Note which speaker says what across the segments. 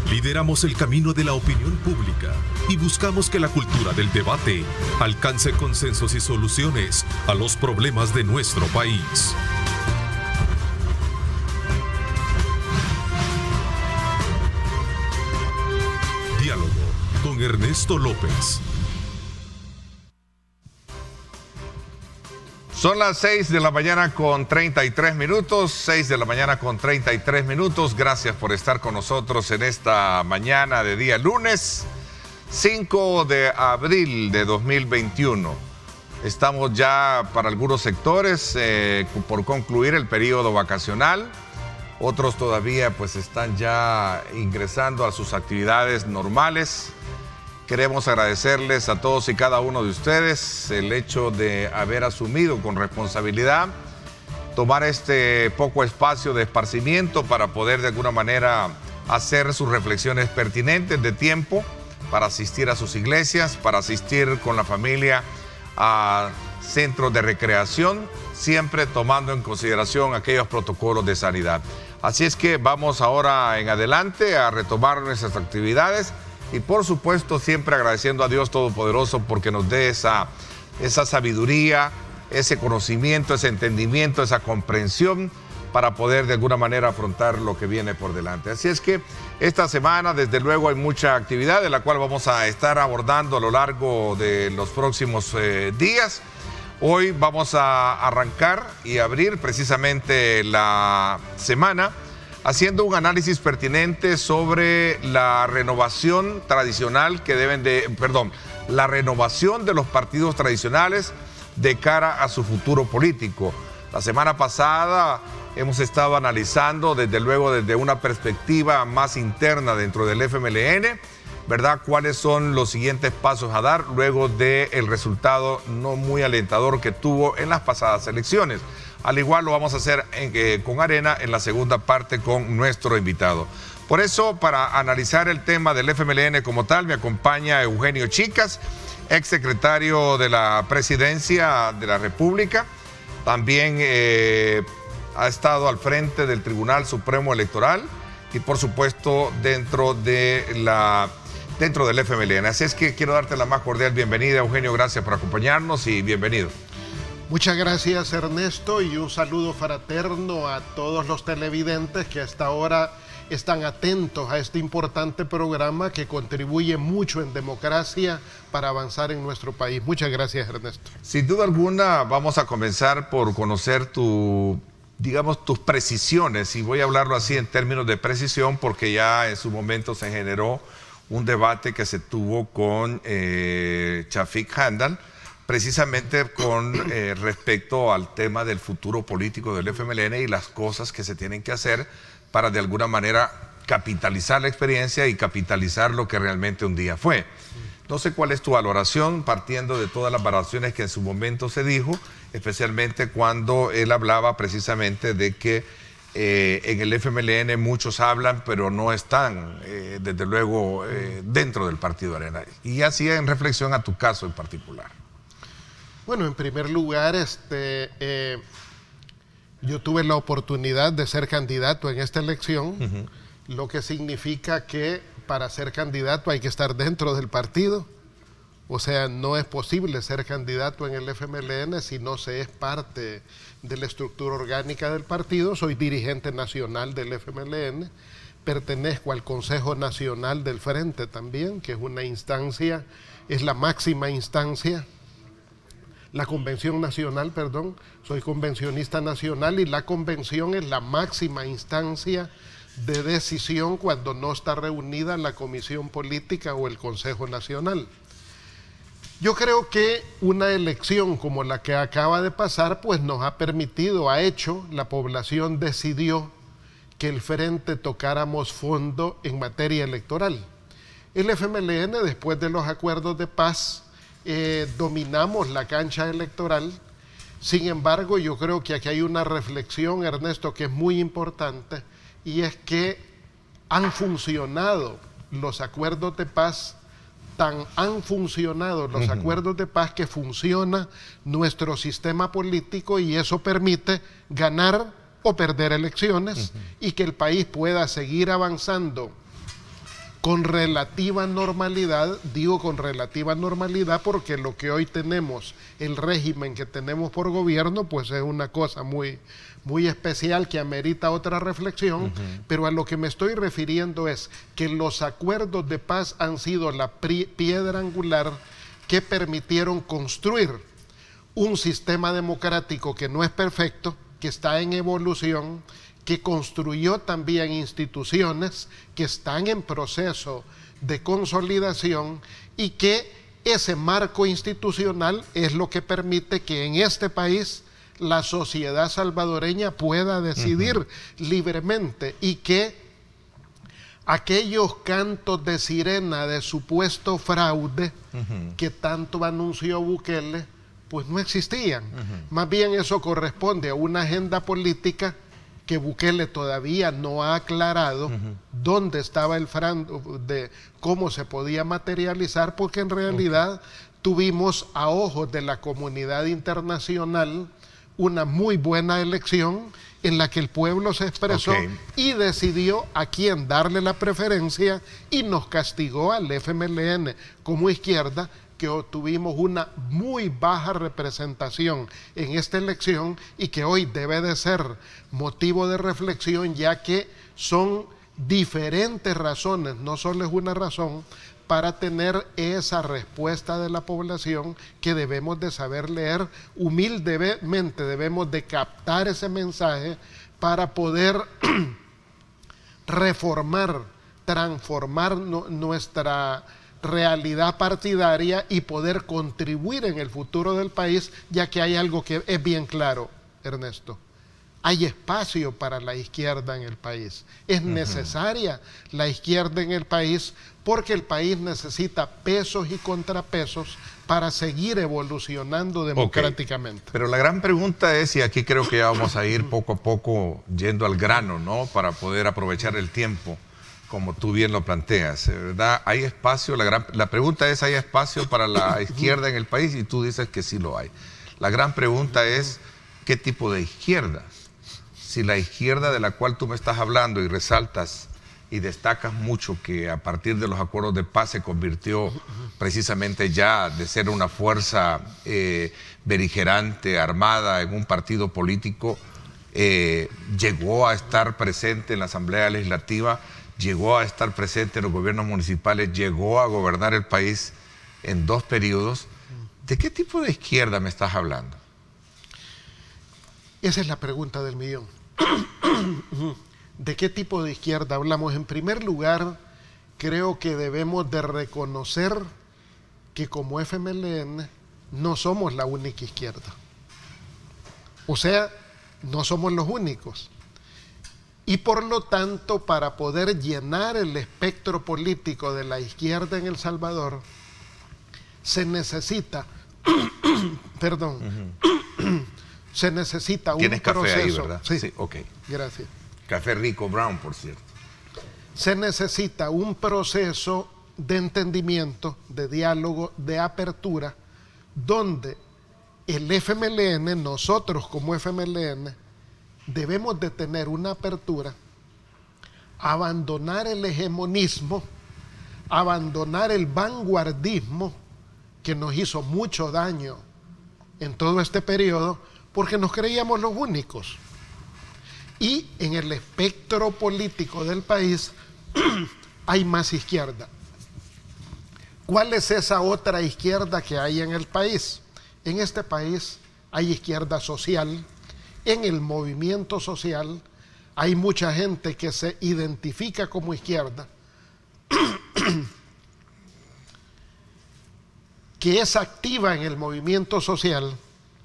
Speaker 1: Lideramos el camino de la opinión pública y buscamos que la cultura del debate alcance consensos y soluciones a los problemas de nuestro país. Diálogo con Ernesto López.
Speaker 2: Son las 6 de la mañana con 33 minutos, 6 de la mañana con 33 minutos. Gracias por estar con nosotros en esta mañana de día lunes, 5 de abril de 2021. Estamos ya para algunos sectores por concluir el periodo vacacional. Otros todavía pues están ya ingresando a sus actividades normales. Queremos agradecerles a todos y cada uno de ustedes el hecho de haber asumido con responsabilidad tomar este poco espacio de esparcimiento para poder de alguna manera hacer sus reflexiones pertinentes de tiempo, para asistir a sus iglesias, para asistir con la familia a centros de recreación, siempre tomando en consideración aquellos protocolos de sanidad. Así es que vamos ahora en adelante a retomar nuestras actividades. Y por supuesto siempre agradeciendo a Dios Todopoderoso porque nos dé esa sabiduría, ese conocimiento, ese entendimiento, esa comprensión para poder de alguna manera afrontar lo que viene por delante. Así es que esta semana desde luego hay mucha actividad de la cual vamos a estar abordando a lo largo de los próximos días. Hoy vamos a arrancar y abrir precisamente la semana haciendo un análisis pertinente sobre la renovación tradicional la renovación de los partidos tradicionales de cara a su futuro político. La semana pasada hemos estado analizando desde luego desde una perspectiva más interna dentro del FMLN, ¿verdad? ¿Cuáles son los siguientes pasos a dar luego del resultado no muy alentador que tuvo en las pasadas elecciones? Al igual lo vamos a hacer con Arena en la segunda parte con nuestro invitado. Por eso, para analizar el tema del FMLN como tal, me acompaña Eugenio Chicas, exsecretario de la Presidencia de la República. También ha estado al frente del Tribunal Supremo Electoral y, por supuesto, dentro del FMLN. Así es que quiero darte la más cordial bienvenida, Eugenio. Gracias por acompañarnos y bienvenido.
Speaker 3: Muchas gracias, Ernesto, y un saludo fraterno a todos los televidentes que hasta ahora están atentos a este importante programa que contribuye mucho en democracia para avanzar en nuestro país. Muchas gracias, Ernesto.
Speaker 2: Sin duda alguna, vamos a comenzar por conocer tus precisiones, y voy a hablarlo así en términos de precisión porque ya en su momento se generó un debate que se tuvo con Shafik Handal, precisamente con respecto al tema del futuro político del FMLN y las cosas que se tienen que hacer para de alguna manera capitalizar la experiencia y capitalizar lo que realmente un día fue. No sé cuál es tu valoración partiendo de todas las valoraciones que en su momento se dijo, especialmente cuando él hablaba precisamente de que en el FMLN muchos hablan pero no están desde luego dentro del Partido Arena, y hacía en reflexión a tu caso en particular.
Speaker 3: Bueno, en primer lugar, yo tuve la oportunidad de ser candidato en esta elección, lo que significa que para ser candidato hay que estar dentro del partido. O sea, no es posible ser candidato en el FMLN si no se es parte de la estructura orgánica del partido. Soy dirigente nacional del FMLN, pertenezco al Consejo Nacional del Frente también, que es una instancia, es la máxima instancia. La Convención Nacional, perdón, soy convencionista nacional y la convención es la máxima instancia de decisión cuando no está reunida la Comisión Política o el Consejo Nacional. Yo creo que una elección como la que acaba de pasar, pues nos ha permitido, la población decidió que el Frente tocáramos fondo en materia electoral. El FMLN, después de los acuerdos de paz, dominamos la cancha electoral. Sin embargo, yo creo que aquí hay una reflexión, Ernesto, que es muy importante, y es que han funcionado los acuerdos de paz, acuerdos de paz que funciona nuestro sistema político, y eso permite ganar o perder elecciones y que el país pueda seguir avanzando con relativa normalidad. Digo con relativa normalidad porque lo que hoy tenemos, el régimen que tenemos por gobierno, pues es una cosa muy, muy especial que amerita otra reflexión, pero a lo que me estoy refiriendo es que los acuerdos de paz han sido la piedra angular que permitieron construir un sistema democrático que no es perfecto, que está en evolución, que construyó también instituciones que están en proceso de consolidación y que ese marco institucional es lo que permite que en este país la sociedad salvadoreña pueda decidir libremente y que aquellos cantos de sirena de supuesto fraude que tanto anunció Bukele, pues no existían. Más bien eso corresponde a una agenda política que Bukele todavía no ha aclarado dónde estaba el fraude, de cómo se podía materializar, porque en realidad tuvimos a ojos de la comunidad internacional una muy buena elección en la que el pueblo se expresó y decidió a quién darle la preferencia y nos castigó al FMLN como izquierda, que obtuvimos una muy baja representación en esta elección y que hoy debe de ser motivo de reflexión, ya que son diferentes razones, no solo es una razón, para tener esa respuesta de la población que debemos de saber leer humildemente, debemos de captar ese mensaje para poder reformar, transformar nuestra realidad partidaria y poder contribuir en el futuro del país, ya que hay algo que es bien claro, Ernesto. Hay espacio para la izquierda en el país. Es necesaria la izquierda en el país porque el país necesita pesos y contrapesos para seguir evolucionando democráticamente.
Speaker 2: Pero la gran pregunta es, y aquí creo que ya vamos a ir poco a poco yendo al grano, ¿no? Para poder aprovechar el tiempo, como tú bien lo planteas, ¿verdad? ¿Hay espacio? La pregunta es, ¿hay espacio para la izquierda en el país? Y tú dices que sí lo hay. La gran pregunta es, ¿qué tipo de izquierda? Si la izquierda de la cual tú me estás hablando y resaltas y destacas mucho que a partir de los acuerdos de paz se convirtió precisamente ya de ser una fuerza beligerante, armada, en un partido político, llegó a estar presente en la Asamblea Legislativa, llegó a estar presente en los gobiernos municipales, llegó a gobernar el país en 2 periodos. ¿De qué tipo de izquierda me estás hablando?
Speaker 3: Esa es la pregunta del millón. ¿De qué tipo de izquierda hablamos? En primer lugar, creo que debemos de reconocer que como FMLN no somos la única izquierda. O sea, no somos los únicos. Y por lo tanto, para poder llenar el espectro político de la izquierda en El Salvador, se necesita, se necesita un
Speaker 2: proceso. ¿Tienes café ahí, verdad?
Speaker 3: Sí,
Speaker 2: ok.
Speaker 3: Gracias.
Speaker 2: Café rico brown, por cierto.
Speaker 3: Se necesita un proceso de entendimiento, de diálogo, de apertura, donde el FMLN, nosotros como FMLN, debemos de tener una apertura, abandonar el hegemonismo, abandonar el vanguardismo que nos hizo mucho daño en todo este periodo, porque nos creíamos los únicos. Y en el espectro político del país hay más izquierda. ¿Cuál es esa otra izquierda que hay en el país? En este país hay izquierda social. En el movimiento social hay mucha gente que se identifica como izquierda, que es activa en el movimiento social,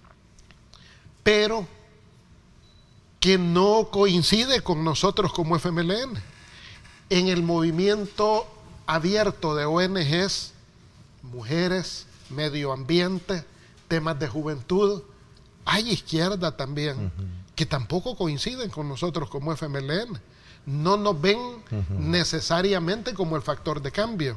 Speaker 3: pero que no coincide con nosotros como FMLN. En el movimiento abierto de ONGs, mujeres, medio ambiente, temas de juventud, hay izquierda también, que tampoco coinciden con nosotros como FMLN. No nos ven necesariamente como el factor de cambio.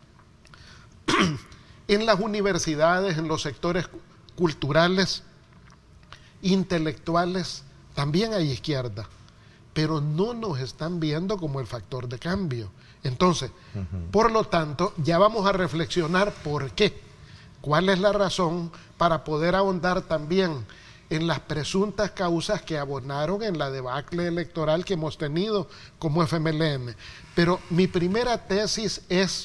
Speaker 3: En las universidades, en los sectores culturales, intelectuales, también hay izquierda, pero no nos están viendo como el factor de cambio. Entonces, por lo tanto, ya vamos a reflexionar por qué. ¿Cuál es la razón para poder ahondar también en las presuntas causas que abonaron en la debacle electoral que hemos tenido como FMLN? Pero mi primera tesis es: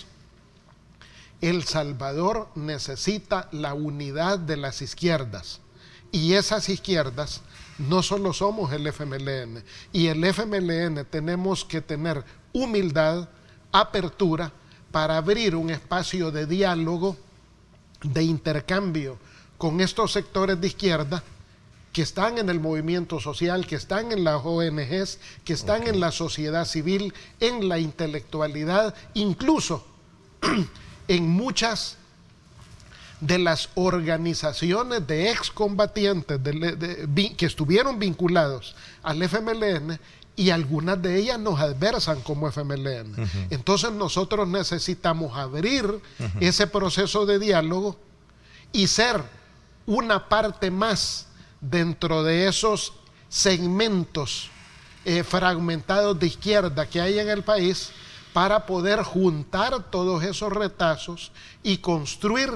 Speaker 3: El Salvador necesita la unidad de las izquierdas, y esas izquierdas no solo somos el FMLN, y el FMLN tenemos que tener humildad, apertura para abrir un espacio de diálogo, de intercambio con estos sectores de izquierda que están en el movimiento social, que están en las ONGs, que están en la sociedad civil, en la intelectualidad, incluso en muchas de las organizaciones de excombatientes que estuvieron vinculados al FMLN, y algunas de ellas nos adversan como FMLN. Entonces nosotros necesitamos abrir ese proceso de diálogo y ser una parte más dentro de esos segmentos fragmentados de izquierda que hay en el país, para poder juntar todos esos retazos y construir,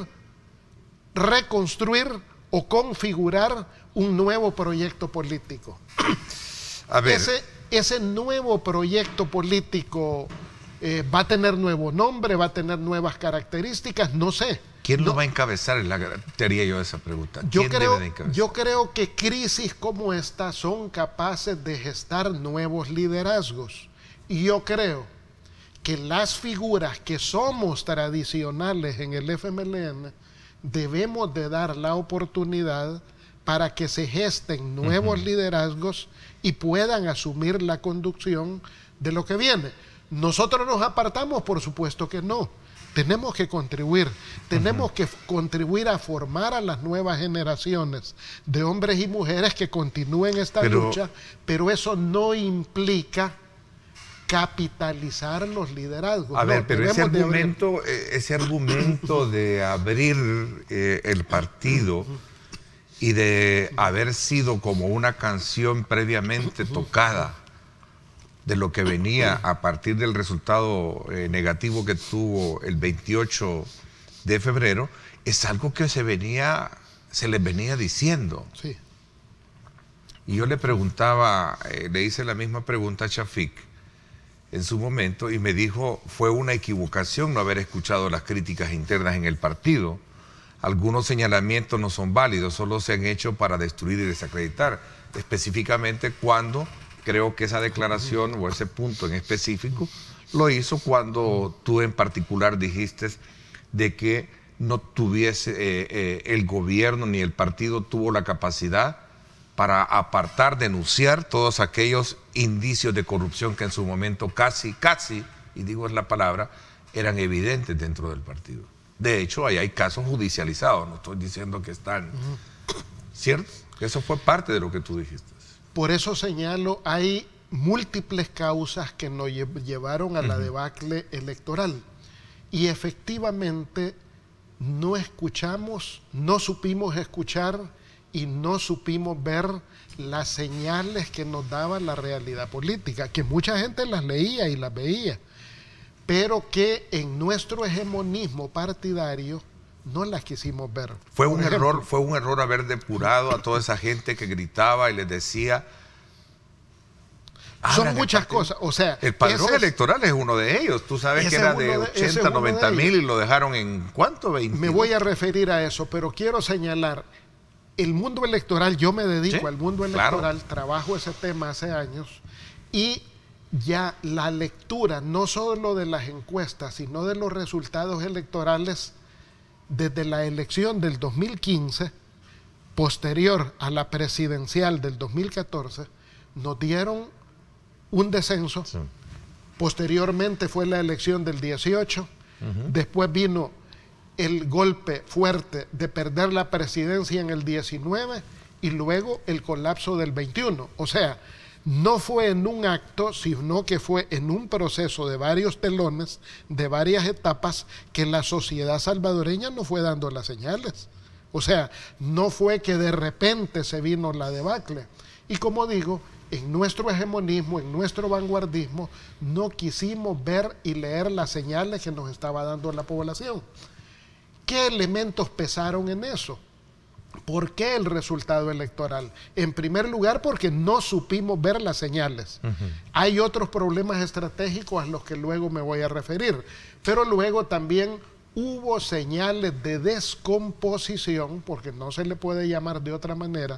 Speaker 3: reconstruir o configurar un nuevo proyecto político.
Speaker 2: A ver.
Speaker 3: Ese nuevo proyecto político va a tener nuevo nombre, va a tener nuevas características, no sé.
Speaker 2: ¿Quién lo va a encabezar? Te haría yo esa pregunta. Yo
Speaker 3: creo que crisis como esta son capaces de gestar nuevos liderazgos. Y yo creo que las figuras que somos tradicionales en el FMLN debemos de dar la oportunidad para que se gesten nuevos liderazgos y puedan asumir la conducción de lo que viene. ¿Nosotros nos apartamos? Por supuesto que no. Tenemos que contribuir, tenemos que contribuir a formar a las nuevas generaciones de hombres y mujeres que continúen esta lucha, pero eso no implica capitalizar los liderazgos.
Speaker 2: A ver, pero ese argumento de abrir el partido y de haber sido como una canción previamente tocada de lo que venía a partir del resultado negativo que tuvo el 28 de febrero, es algo que se les venía diciendo.
Speaker 3: Sí.
Speaker 2: Y yo le preguntaba, le hice la misma pregunta a Shafik en su momento, y me dijo, fue una equivocación no haber escuchado las críticas internas en el partido. Algunos señalamientos no son válidos, solo se han hecho para destruir y desacreditar. Específicamente cuando, creo que esa declaración o ese punto en específico, lo hizo cuando tú en particular dijiste de que no tuviese el gobierno ni el partido tuvo la capacidad para apartar, denunciar todos aquellos indicios de corrupción que en su momento casi, y digo es la palabra, eran evidentes dentro del partido. De hecho, ahí hay casos judicializados, no estoy diciendo que están, ¿cierto? Eso fue parte de lo que tú dijiste. Por
Speaker 3: eso señalo, hay múltiples causas que nos llevaron a la debacle electoral. Y efectivamente no escuchamos, no supimos escuchar y no supimos ver las señales que nos daba la realidad política, que mucha gente las leía y las veía, pero que en nuestro hegemonismo partidario no las quisimos ver.
Speaker 2: Fue un error haber depurado a toda esa gente que gritaba y les decía...
Speaker 3: Son muchas cosas, o sea...
Speaker 2: El padrón electoral es uno de ellos. Tú sabes que era de 80, 90 mil y lo dejaron en ¿cuánto? 20.
Speaker 3: Me voy a referir a eso, pero quiero señalar, el mundo electoral, yo me dedico al mundo electoral, trabajo ese tema hace años, y ya la lectura, no solo de las encuestas, sino de los resultados electorales desde la elección del 2015, posterior a la presidencial del 2014, nos dieron un descenso. Sí. Posteriormente fue la elección del 18, después vino el golpe fuerte de perder la presidencia en el 19 y luego el colapso del 21. O sea, no fue en un acto, sino que fue en un proceso de varios telones, de varias etapas, que la sociedad salvadoreña no fue dando las señales. O sea, no fue que de repente se vino la debacle. Y como digo, en nuestro hegemonismo, en nuestro vanguardismo, no quisimos ver y leer las señales que nos estaba dando la población. ¿Qué elementos pesaron en eso? ¿Por qué el resultado electoral? En primer lugar, porque no supimos ver las señales. Hay otros problemas estratégicos a los que luego me voy a referir, pero luego también hubo señales de descomposición, porque no se le puede llamar de otra manera,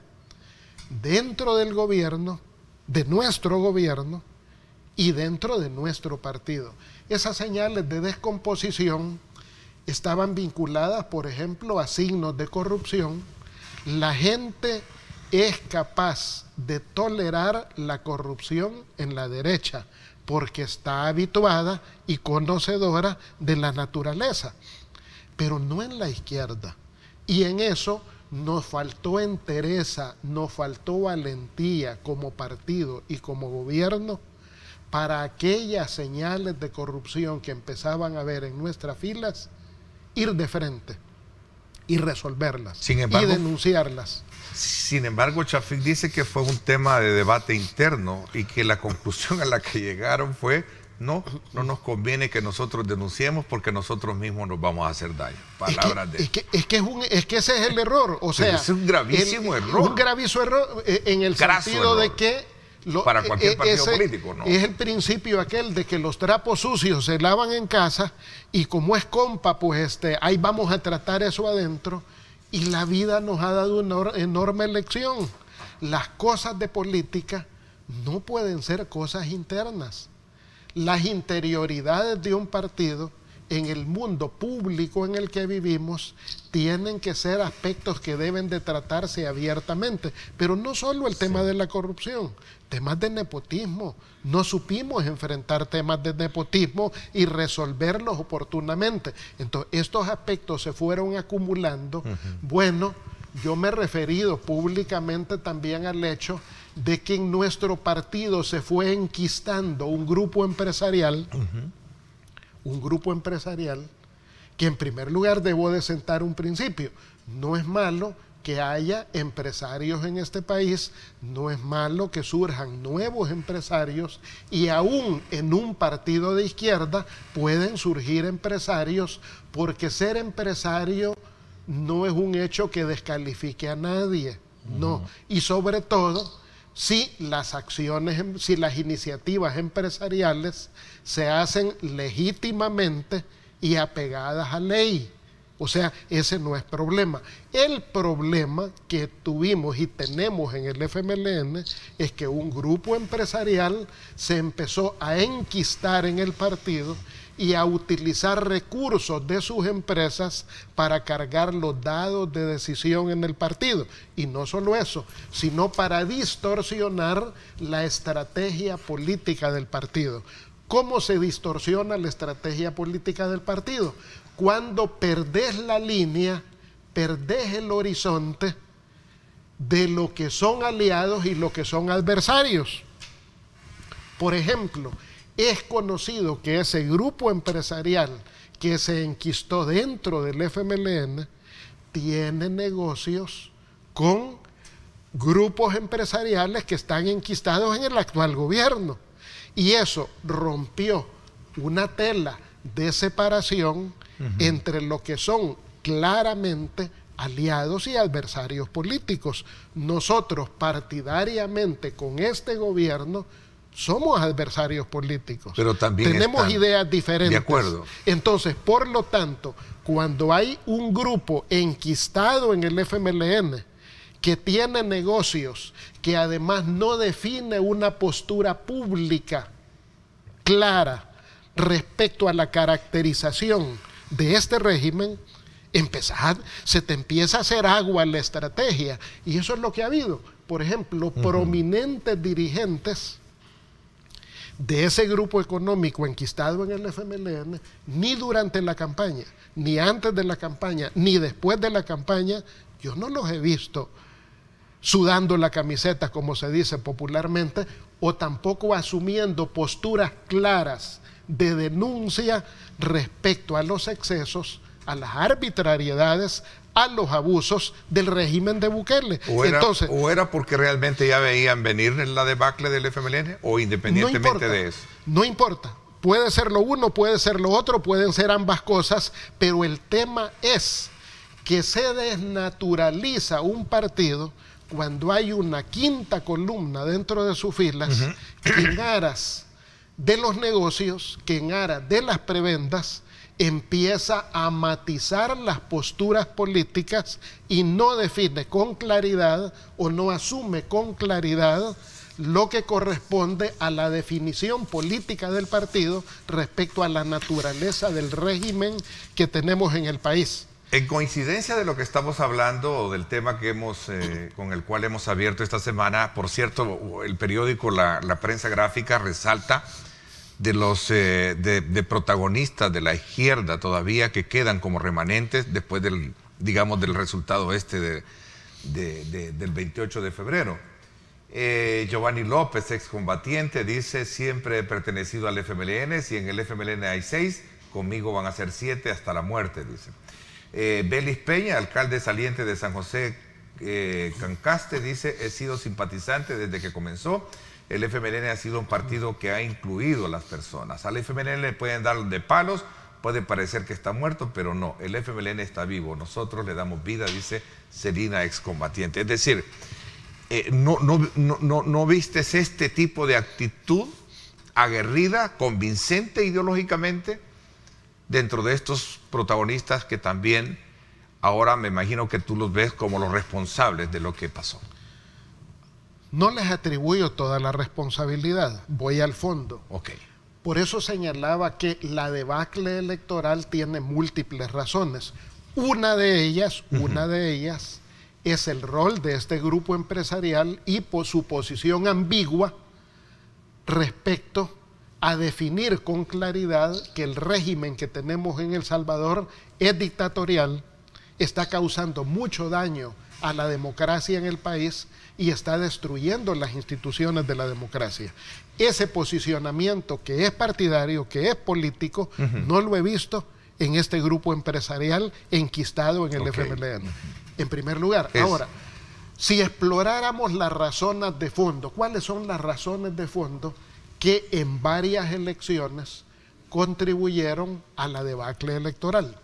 Speaker 3: dentro del gobierno, de nuestro gobierno y dentro de nuestro partido. Esas señales de descomposición estaban vinculadas, por ejemplo, a signos de corrupción. La gente es capaz de tolerar la corrupción en la derecha porque está habituada y conocedora de la naturaleza, pero no en la izquierda. Y en eso nos faltó entereza, nos faltó valentía como partido y como gobierno para aquellas señales de corrupción que empezaban a ver en nuestras filas, ir de frente y resolverlas, y denunciarlas.
Speaker 2: Sin embargo, Chafik dice que fue un tema de debate interno y que la conclusión a la que llegaron fue: no nos conviene que nosotros denunciemos porque nosotros mismos nos vamos a hacer daño. Palabras de...
Speaker 3: Es que ese es el error. O sea,
Speaker 2: es un gravísimo error.
Speaker 3: Un gravísimo error en el sentido de que...
Speaker 2: para cualquier partido político, ¿no?
Speaker 3: Es el principio aquel de que los trapos sucios se lavan en casa y como es compa, pues ahí vamos a tratar eso adentro, y la vida nos ha dado una enorme lección. Las cosas de política no pueden ser cosas internas. Las interioridades de un partido en el mundo público en el que vivimos tienen que ser aspectos que deben de tratarse abiertamente, pero no solo el tema de la corrupción, temas de nepotismo. No supimos enfrentar temas de nepotismo y resolverlos oportunamente. Entonces, estos aspectos se fueron acumulando. Bueno, yo me he referido públicamente también al hecho de que en nuestro partido se fue enquistando un grupo empresarial, que en primer lugar debo de sentar un principio. No es malo que haya empresarios en este país, no es malo que surjan nuevos empresarios, y aún en un partido de izquierda pueden surgir empresarios, porque ser empresario no es un hecho que descalifique a nadie, no. Y sobre todo, si las acciones, si las iniciativas empresariales se hacen legítimamente y apegadas a ley. O sea, ese no es problema. El problema que tuvimos y tenemos en el FMLN es que un grupo empresarial se empezó a enquistar en el partido y a utilizar recursos de sus empresas para cargar los dados de decisión en el partido. Y no solo eso, sino para distorsionar la estrategia política del partido. ¿Cómo se distorsiona la estrategia política del partido? Cuando perdés la línea, perdés el horizonte de lo que son aliados y lo que son adversarios. Por ejemplo, es conocido que ese grupo empresarial que se enquistó dentro del FMLN tiene negocios con grupos empresariales que están enquistados en el actual gobierno. Y eso rompió una tela de separación entre lo que son claramente aliados y adversarios políticos. Nosotros partidariamente con este gobierno somos adversarios políticos,
Speaker 2: pero también
Speaker 3: tenemos ideas diferentes.
Speaker 2: De acuerdo.
Speaker 3: Entonces, por lo tanto, cuando hay un grupo enquistado en el FMLN que tiene negocios, que además no define una postura pública clara respecto a la caracterización de este régimen, se te empieza a hacer agua la estrategia. Y eso es lo que ha habido. Por ejemplo, prominentes dirigentes de ese grupo económico enquistado en el FMLN, ni durante la campaña, ni antes de la campaña, ni después de la campaña, yo no los he visto sudando la camiseta, como se dice popularmente, o tampoco asumiendo posturas claras de denuncia respecto a los excesos a las arbitrariedades, a los abusos del régimen de Bukele.
Speaker 2: ¿O era porque realmente ya veían venir la debacle del FMLN o independientemente de eso?
Speaker 3: No importa. Puede ser lo uno, puede ser lo otro, pueden ser ambas cosas, pero el tema es que se desnaturaliza un partido cuando hay una quinta columna dentro de sus filas que en aras de los negocios, que en aras de las prebendas, empieza a matizar las posturas políticas y no define con claridad o no asume con claridad lo que corresponde a la definición política del partido respecto a la naturaleza del régimen que tenemos en el país.
Speaker 2: En coincidencia de lo que estamos hablando, del tema que con el cual hemos abierto esta semana, por cierto, el periódico La Prensa Gráfica resalta de los protagonistas de la izquierda todavía que quedan como remanentes después del resultado del 28 de febrero. Giovanni López, excombatiente, dice: siempre he pertenecido al FMLN, si en el FMLN hay 6, conmigo van a ser 7 hasta la muerte, dice. Belis Peña, alcalde saliente de San José Cancaste, dice: he sido simpatizante desde que comenzó. El FMLN ha sido un partido que ha incluido a las personas. Al FMLN le pueden dar de palos, puede parecer que está muerto, pero no, el FMLN está vivo, nosotros le damos vida, dice Celina, excombatiente. Es decir, ¿no vistes este tipo de actitud aguerrida, convincente ideológicamente dentro de estos protagonistas que también ahora me imagino que tú los ves como los responsables de lo que pasó?
Speaker 3: No les atribuyo toda la responsabilidad, voy al fondo.
Speaker 2: Okay.
Speaker 3: Por eso señalaba que la debacle electoral tiene múltiples razones. Una de ellas es el rol de este grupo empresarial y por su posición ambigua respecto a definir con claridad que el régimen que tenemos en El Salvador es dictatorial, está causando mucho daño a la democracia en el país y está destruyendo las instituciones de la democracia. Ese posicionamiento que es partidario, que es político, no lo he visto en este grupo empresarial enquistado en el FMLN. En primer lugar. Ahora, si exploráramos las razones de fondo, ¿cuáles son las razones de fondo que en varias elecciones contribuyeron a la debacle electoral?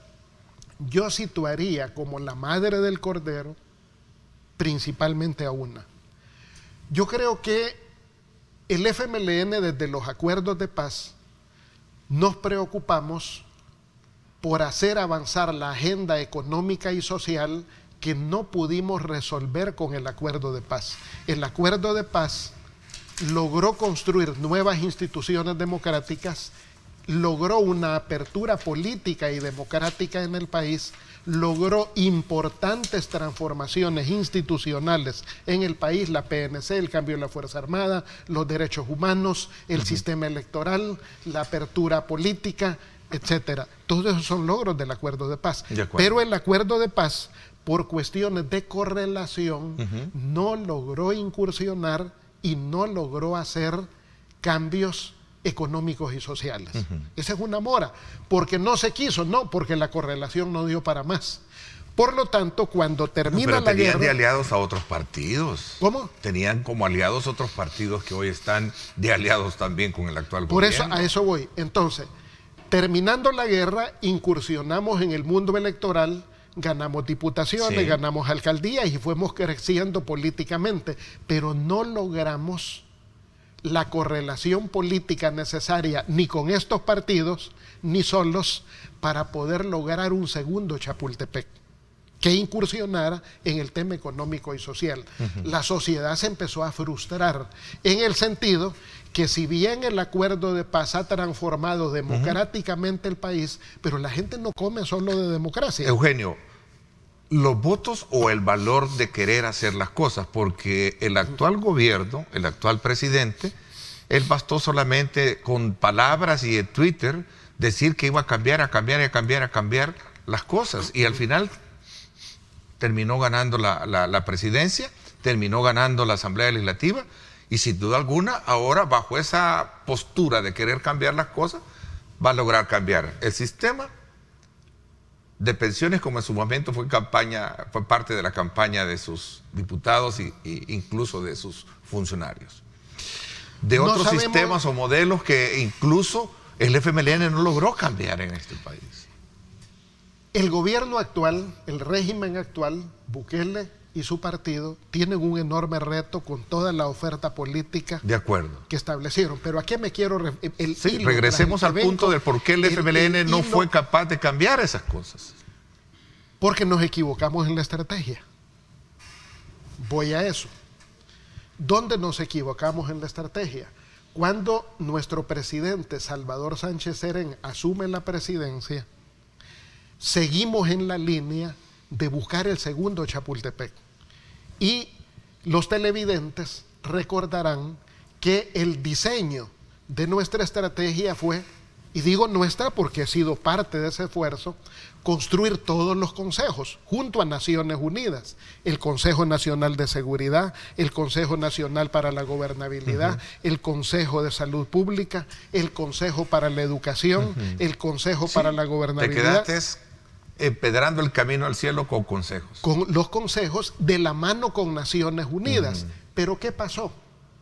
Speaker 3: Yo situaría como la madre del cordero principalmente a una. Yo creo que el FMLN, desde los acuerdos de paz, nos preocupamos por hacer avanzar la agenda económica y social que no pudimos resolver con el acuerdo de paz. El acuerdo de paz logró construir nuevas instituciones democráticas, logró una apertura política y democrática en el país, logró importantes transformaciones institucionales en el país, la PNC, el cambio de la Fuerza Armada, los derechos humanos, el sistema electoral, la apertura política, etcétera. Todos esos son logros del acuerdo de paz. Pero el acuerdo de paz, por cuestiones de correlación, no logró incursionar y no logró hacer cambios económicos y sociales. Esa es una mora, porque no se quiso, no, porque la correlación no dio para más. Por lo tanto, cuando termina la guerra...
Speaker 2: tenían de aliados a otros partidos.
Speaker 3: ¿Cómo?
Speaker 2: Tenían como aliados otros partidos que hoy están de aliados también con el actual gobierno.
Speaker 3: Por eso, a eso voy. Entonces, terminando la guerra, incursionamos en el mundo electoral, ganamos diputaciones, ganamos alcaldías y fuimos creciendo políticamente, pero no logramos la correlación política necesaria ni con estos partidos ni solos para poder lograr un segundo Chapultepec que incursionara en el tema económico y social. La sociedad se empezó a frustrar en el sentido que si bien el acuerdo de paz ha transformado democráticamente el país, pero la gente no come solo de democracia.
Speaker 2: Eugenio, los votos o el valor de querer hacer las cosas, porque el actual gobierno, el actual presidente, él bastó solamente con palabras y en Twitter decir que iba a cambiar las cosas y al final terminó ganando la presidencia, terminó ganando la Asamblea Legislativa y sin duda alguna ahora bajo esa postura de querer cambiar las cosas va a lograr cambiar el sistema de pensiones, como en su momento fue parte de la campaña de sus diputados e incluso de sus funcionarios. De otros sistemas o modelos que incluso el FMLN no logró cambiar en este país.
Speaker 3: El gobierno actual, el régimen actual, Bukele y su partido, tienen un enorme reto con toda la oferta política
Speaker 2: de acuerdo
Speaker 3: que establecieron. Pero ¿a qué me quiero referir?
Speaker 2: Sí, regresemos al punto de por qué el FMLN no fue capaz de cambiar esas cosas.
Speaker 3: Porque nos equivocamos en la estrategia. Voy a eso. ¿Dónde nos equivocamos en la estrategia? Cuando nuestro presidente Salvador Sánchez Serén asume la presidencia, seguimos en la línea de buscar el segundo Chapultepec. Y los televidentes recordarán que el diseño de nuestra estrategia fue, y digo nuestra porque he sido parte de ese esfuerzo, construir todos los consejos junto a Naciones Unidas, el Consejo Nacional de Seguridad, el Consejo Nacional para la Gobernabilidad, el Consejo de Salud Pública, el Consejo para la Educación, el Consejo para la Gobernabilidad.
Speaker 2: Te quedaste empedrando el camino al cielo con consejos.
Speaker 3: Con los consejos de la mano con Naciones Unidas. Pero ¿qué pasó?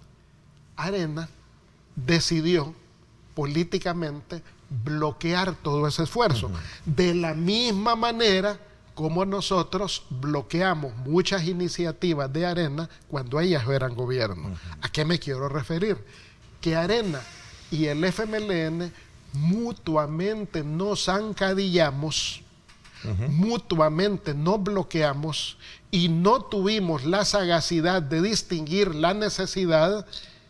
Speaker 3: Arena decidió políticamente bloquear todo ese esfuerzo. De la misma manera como nosotros bloqueamos muchas iniciativas de Arena cuando ellas eran gobierno. ¿A qué me quiero referir? Que Arena y el FMLN mutuamente nos zancadillamos, mutuamente nos bloqueamos y no tuvimos la sagacidad de distinguir la necesidad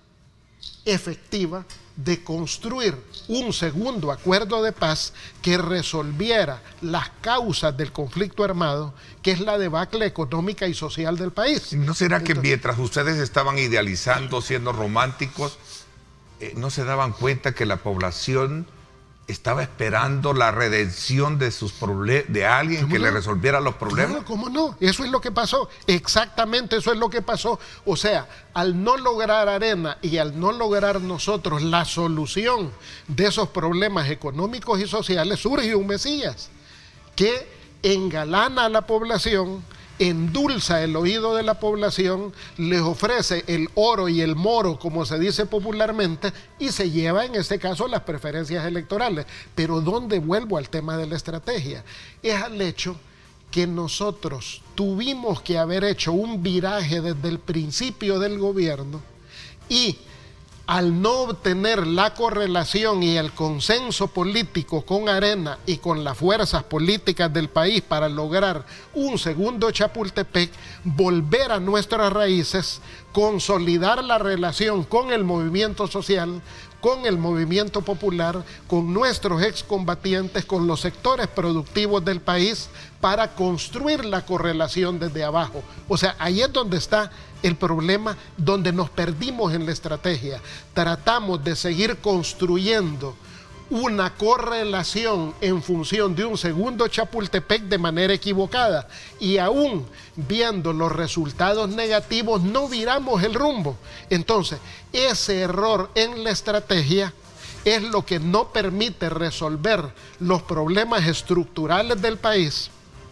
Speaker 3: efectiva de construir un segundo acuerdo de paz que resolviera las causas del conflicto armado, que es la debacle económica y social del país.
Speaker 2: ¿No será que mientras ustedes estaban idealizando, siendo románticos, no se daban cuenta que la población estaba esperando la redención de sus de alguien que le resolviera los problemas?
Speaker 3: Claro, ¿cómo no? Eso es lo que pasó. Exactamente eso es lo que pasó. O sea, al no lograr Arena y al no lograr nosotros la solución de esos problemas económicos y sociales, surge un Mesías que engalana a la población, endulza el oído de la población, les ofrece el oro y el moro, como se dice popularmente, y se lleva en este caso las preferencias electorales. Pero ¿dónde vuelvo al tema de la estrategia? Es al hecho que nosotros tuvimos que haber hecho un viraje desde el principio del gobierno y al no obtener la correlación y el consenso político con Arena y con las fuerzas políticas del país para lograr un segundo Chapultepec, volver a nuestras raíces, consolidar la relación con el movimiento social, con el movimiento popular, con nuestros excombatientes, con los sectores productivos del país, para construir la correlación desde abajo. O sea, ahí es donde está el problema, donde nos perdimos en la estrategia. Tratamos de seguir construyendo una correlación en función de un segundo Chapultepec de manera equivocada, y aún viendo los resultados negativos no viramos el rumbo. Entonces, ese error en la estrategia es lo que no permite resolver los problemas estructurales del país,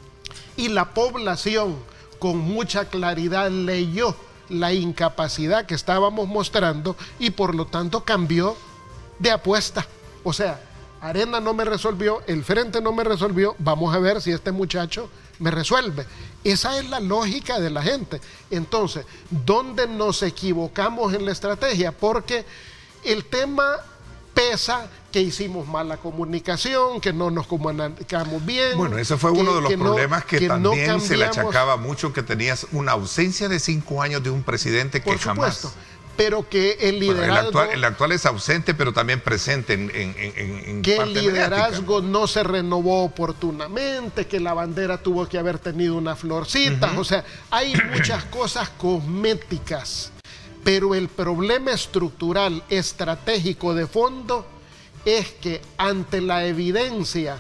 Speaker 3: y la población con mucha claridad leyó la incapacidad que estábamos mostrando y por lo tanto cambió de apuesta. O sea, Arena no me resolvió, el Frente no me resolvió, vamos a ver si este muchacho me resuelve. Esa es la lógica de la gente. Entonces, ¿dónde nos equivocamos en la estrategia? Porque el tema pesa, que hicimos mala comunicación, que no nos comunicamos bien.
Speaker 2: Bueno, ese fue uno de los problemas que también no se le achacaba mucho, que tenías una ausencia de 5 años de un presidente que jamás...
Speaker 3: Pero que el liderazgo...
Speaker 2: Bueno, el actual es ausente, pero también presente en
Speaker 3: que
Speaker 2: parte
Speaker 3: el liderazgo
Speaker 2: mediática.
Speaker 3: No se renovó oportunamente, que la bandera tuvo que haber tenido una florcita. O sea, hay muchas cosas cosméticas, pero el problema estructural, estratégico de fondo, es que ante la evidencia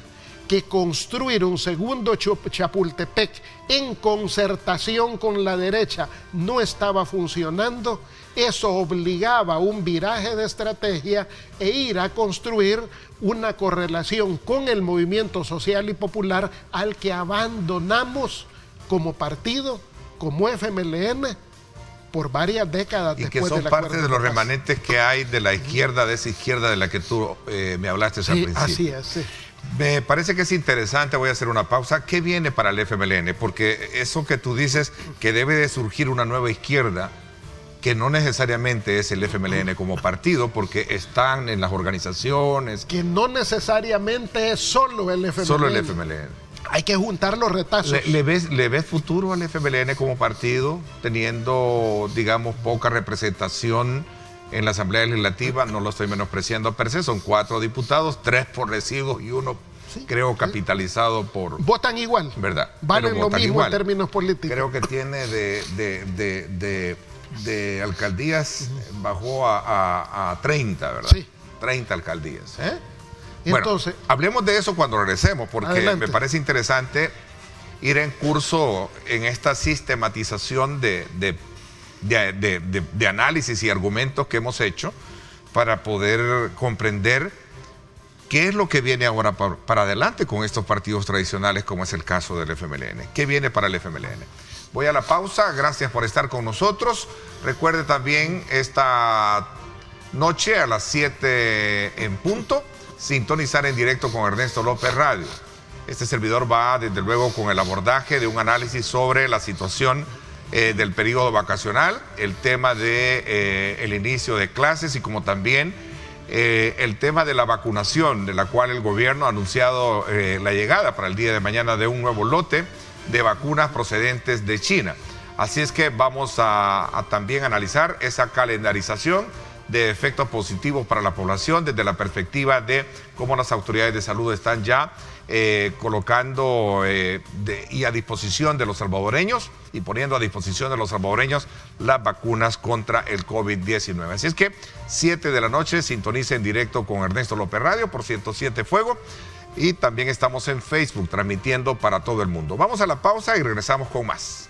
Speaker 3: que construir un segundo Chapultepec en concertación con la derecha no estaba funcionando, eso obligaba a un viraje de estrategia e ir a construir una correlación con el movimiento social y popular al que abandonamos como partido, como FMLN, por varias décadas
Speaker 2: después. Y que son parte de los remanentes que hay de la izquierda, de esa izquierda de la que tú me hablaste al principio.
Speaker 3: Así es, sí.
Speaker 2: Me parece que es interesante, voy a hacer una pausa. ¿Qué viene para el FMLN? Porque eso que tú dices, que debe de surgir una nueva izquierda, que no necesariamente es el FMLN como partido, porque están en las organizaciones.
Speaker 3: Que no necesariamente es solo el FMLN.
Speaker 2: Solo el FMLN.
Speaker 3: Hay que juntar los retazos.
Speaker 2: ¿Le ves futuro al FMLN como partido, teniendo, digamos, poca representación en la Asamblea Legislativa? No lo estoy menospreciando per se, son 4 diputados, 3 por residuos y 1, creo, capitalizado por...
Speaker 3: Votan igual.
Speaker 2: ¿Verdad?
Speaker 3: Valen lo mismo igual en términos políticos.
Speaker 2: Creo que tiene de alcaldías, bajó a 30, ¿verdad?
Speaker 3: Sí.
Speaker 2: 30 alcaldías,
Speaker 3: Entonces,
Speaker 2: bueno, hablemos de eso cuando regresemos, porque
Speaker 3: adelante.
Speaker 2: Me parece interesante ir en curso en esta sistematización de análisis y argumentos que hemos hecho para poder comprender qué es lo que viene ahora para adelante con estos partidos tradicionales, como es el caso del FMLN. ¿Qué viene para el FMLN? Voy a la pausa, gracias por estar con nosotros. Recuerde también esta noche a las 7 en punto, sintonizar en directo con Ernesto López Radio. Este servidor va desde luego con el abordaje de un análisis sobre la situación del periodo vacacional, el tema de el inicio de clases y como también el tema de la vacunación, de la cual el gobierno ha anunciado la llegada para el día de mañana de un nuevo lote de vacunas procedentes de China. Así es que vamos a también analizar esa calendarización de efectos positivos para la población desde la perspectiva de cómo las autoridades de salud están ya colocando y a disposición de los salvadoreños y poniendo a disposición de los salvadoreños las vacunas contra el COVID-19. Así es que 7 de la noche sintonice en directo con Ernesto López Radio por 107 Fuego y también estamos en Facebook transmitiendo para todo el mundo. Vamos a la pausa y regresamos con más.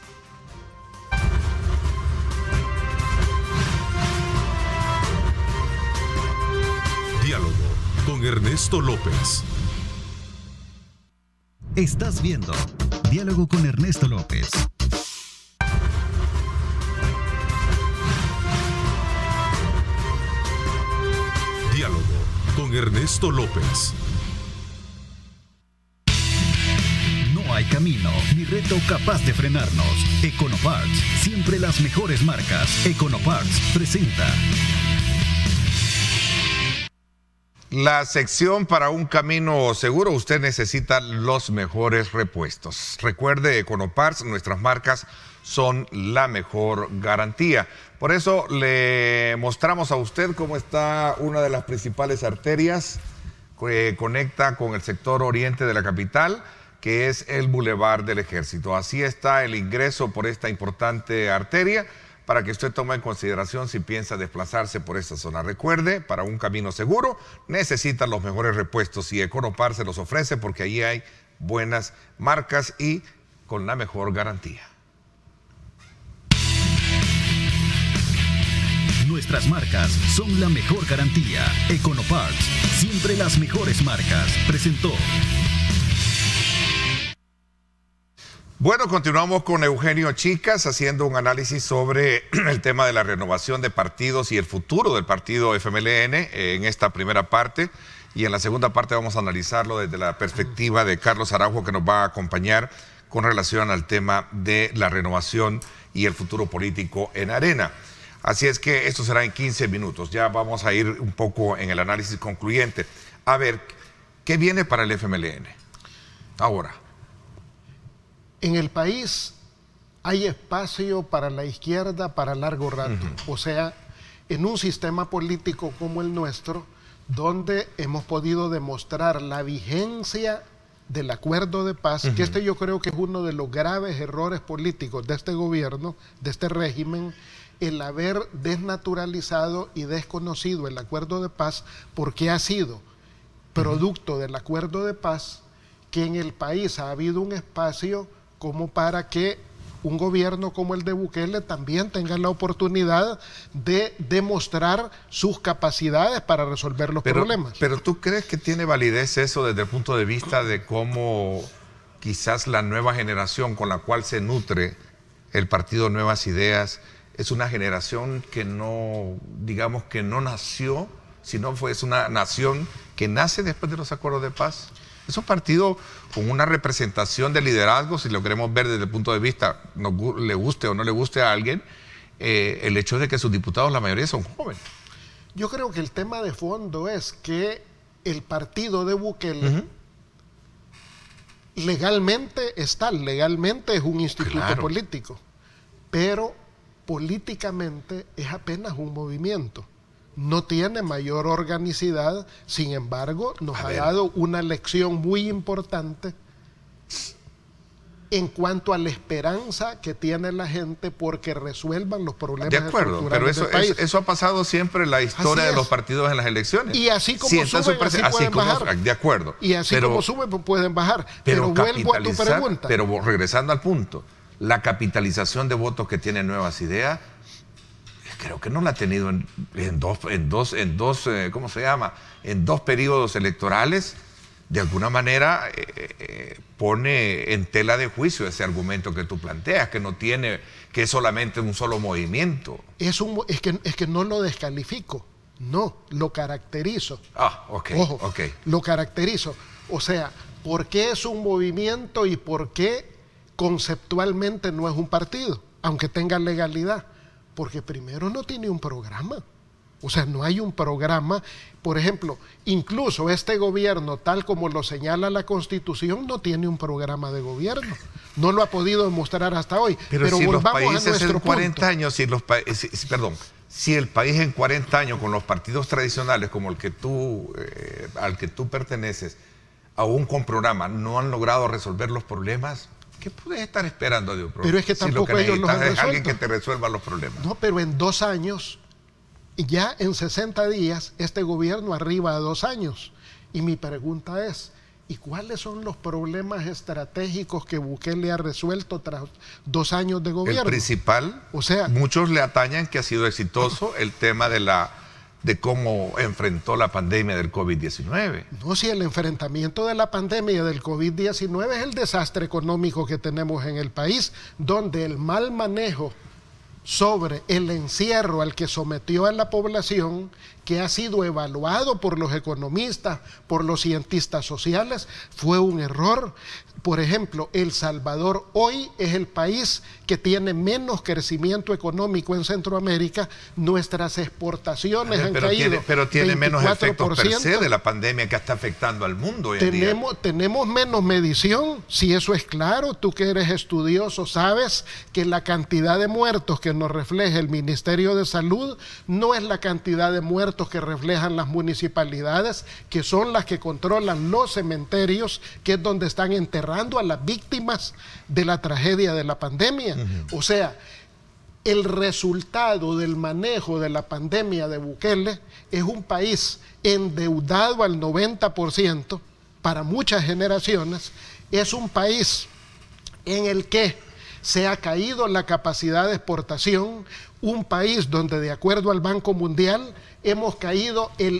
Speaker 1: Diálogo con Ernesto López.
Speaker 4: Estás viendo Diálogo con Ernesto López.
Speaker 1: Diálogo con Ernesto López.
Speaker 4: No hay camino ni reto capaz de frenarnos. Econoparts, siempre las mejores marcas. Econoparts presenta
Speaker 2: la sección para un camino seguro. Usted necesita los mejores repuestos. Recuerde, Econoparts, nuestras marcas son la mejor garantía. Por eso le mostramos a usted cómo está una de las principales arterias que conecta con el sector oriente de la capital, que es el Boulevard del Ejército. Así está el ingreso por esta importante arteria, para que usted tome en consideración si piensa desplazarse por esta zona. Recuerde, para un camino seguro necesita los mejores repuestos y Econopar se los ofrece porque allí hay buenas marcas y con la mejor garantía.
Speaker 4: Nuestras marcas son la mejor garantía. Econoparts, siempre las mejores marcas. Presentó.
Speaker 2: Bueno, continuamos con Eugenio Chicas haciendo un análisis sobre el tema de la renovación de partidos y el futuro del partido FMLN en esta primera parte. Y en la segunda parte vamos a analizarlo desde la perspectiva de Carlos Araujo, que nos va a acompañar con relación al tema de la renovación y el futuro político en Arena. Así es que esto será en 15 minutos. Ya vamos a ir un poco en el análisis concluyente. A ver, ¿qué viene para el FMLN ahora?
Speaker 3: En el país hay espacio para la izquierda para largo rato. O sea, en un sistema político como el nuestro, donde hemos podido demostrar la vigencia del acuerdo de paz, que yo creo que es uno de los graves errores políticos de este gobierno, de este régimen, el haber desnaturalizado y desconocido el acuerdo de paz, porque ha sido producto del acuerdo de paz que en el país ha habido un espacio como para que un gobierno como el de Bukele también tenga la oportunidad de demostrar sus capacidades para resolver los problemas.
Speaker 2: Pero ¿tú crees que tiene validez eso desde el punto de vista de cómo quizás la nueva generación con la cual se nutre el partido Nuevas Ideas es una generación que no, digamos que no nació, sino es una nación que nace después de los acuerdos de paz? Es un partido con una representación de liderazgo, si lo queremos ver desde el punto de vista, le guste o no le guste a alguien, el hecho de que sus diputados, la mayoría son jóvenes.
Speaker 3: Yo creo que el tema de fondo es que el partido de Bukele legalmente es un instituto político, pero políticamente es apenas un movimiento. No tiene mayor organicidad, sin embargo, nos ha dado una lección muy importante en cuanto a la esperanza que tiene la gente porque resuelvan los problemas estructurales del país.
Speaker 2: Eso ha pasado siempre en la historia de los partidos en las elecciones.
Speaker 3: Y así como suben, así pueden bajar.
Speaker 2: De acuerdo.
Speaker 3: Y así como suben, pues pueden bajar. Pero vuelvo a tu pregunta.
Speaker 2: Pero regresando al punto, la capitalización de votos que tiene Nuevas Ideas, creo que no la ha tenido en dos, ¿cómo se llama? En dos periodos electorales. De alguna manera pone en tela de juicio ese argumento que tú planteas, que no tiene, que es solamente un solo movimiento.
Speaker 3: Es que no lo descalifico, no, lo caracterizo.
Speaker 2: Ojo,
Speaker 3: lo caracterizo. O sea, ¿por qué es un movimiento y por qué conceptualmente no es un partido, aunque tenga legalidad? Porque primero no tiene un programa. O sea, no hay un programa. Por ejemplo, incluso este gobierno, tal como lo señala la Constitución, no tiene un programa de gobierno. No lo ha podido demostrar hasta hoy.
Speaker 2: Pero si los países en 40 años, si el país en 40 años con los partidos tradicionales como el que al que tú perteneces, aún con programa, no han logrado resolver los problemas, ¿qué puedes estar esperando de un programa?
Speaker 3: Pero es que tampoco ellos los han resuelto.
Speaker 2: Alguien que te resuelva los problemas.
Speaker 3: No, pero en 2 años, ya en 60 días, este gobierno arriba a 2 años. Y mi pregunta es, ¿y cuáles son los problemas estratégicos que Bukele ha resuelto tras 2 años de gobierno?
Speaker 2: El principal, muchos le atañan que ha sido exitoso el tema de cómo enfrentó la pandemia del COVID-19.
Speaker 3: No, si el enfrentamiento de la pandemia del COVID-19 es el desastre económico que tenemos en el país, donde el mal manejo sobre el encierro al que sometió a la población, que ha sido evaluado por los economistas, por los cientistas sociales, fue un error. Por ejemplo, El Salvador hoy es el país que tiene menos crecimiento económico en Centroamérica. Nuestras exportaciones han caído.
Speaker 2: Pero tiene menos efectos per se de la pandemia que está afectando al mundo hoy en día.
Speaker 3: Tenemos menos medición, si eso es claro. Tú que eres estudioso sabes que la cantidad de muertos que nos refleja el Ministerio de Salud no es la cantidad de muertos que reflejan las municipalidades, que son las que controlan los cementerios, que es donde están enterrados a las víctimas de la tragedia de la pandemia. O sea, el resultado del manejo de la pandemia de Bukele es un país endeudado al 90% para muchas generaciones, es un país en el que se ha caído la capacidad de exportación, un país donde, de acuerdo al Banco Mundial, hemos caído el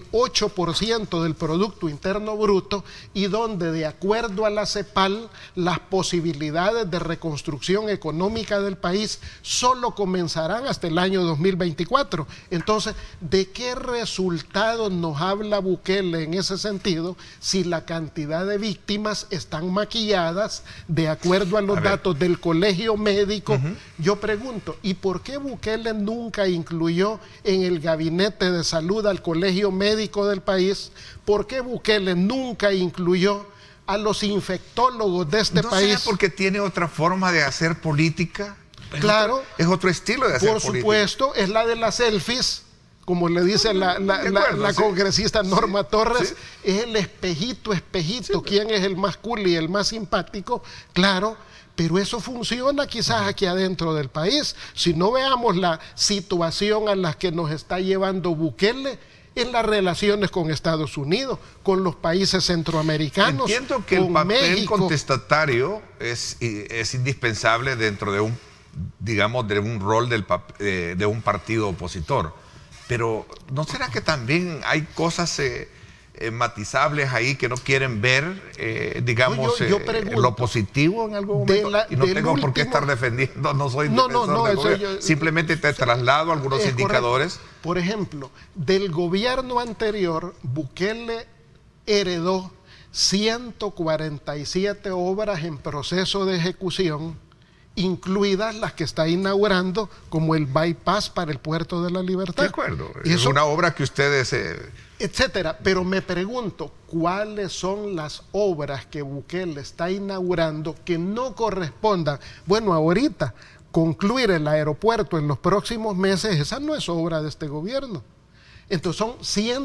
Speaker 3: 8% del Producto Interno Bruto y donde, de acuerdo a la CEPAL, las posibilidades de reconstrucción económica del país solo comenzarán hasta el año 2024. Entonces, ¿de qué resultado nos habla Bukele en ese sentido si la cantidad de víctimas están maquilladas de acuerdo a los datos del Colegio Médico? Yo pregunto, ¿y por qué Bukele nunca incluyó en el gabinete de salud al Colegio Médico del país? ¿Por qué Bukele nunca incluyó a los infectólogos de este país?
Speaker 2: ¿No será porque tiene otra forma de hacer política?
Speaker 3: Claro.
Speaker 2: Es otro estilo de hacer política.
Speaker 3: Por supuesto, es la de las selfies, como le dice la congresista Norma Torres, es el espejito, quién es el más cool y el más simpático, claro. Pero eso funciona quizás aquí adentro del país. Si no veamos la situación a la que nos está llevando Bukele, en las relaciones con Estados Unidos, con los países centroamericanos,
Speaker 2: entiendo que
Speaker 3: con
Speaker 2: el papel
Speaker 3: México.
Speaker 2: contestatario es indispensable dentro de un, digamos, de un rol de un partido opositor. Pero ¿no será que también hay cosas matizables ahí que no quieren ver, digamos,
Speaker 3: yo pregunto,
Speaker 2: lo positivo en algún momento? Y no tengo por qué estar defendiendo, no soy defensor del gobierno. Simplemente te traslado algunos indicadores.
Speaker 3: Correcto. Por ejemplo, del gobierno anterior, Bukele heredó 147 obras en proceso de ejecución, incluidas las que está inaugurando, como el bypass para el Puerto de la Libertad.
Speaker 2: De acuerdo, es una obra que ustedes...
Speaker 3: etcétera. Pero me pregunto, ¿cuáles son las obras que Bukele está inaugurando que no correspondan? Bueno, ahorita, concluir el aeropuerto en los próximos meses, esa no es obra de este gobierno. Entonces son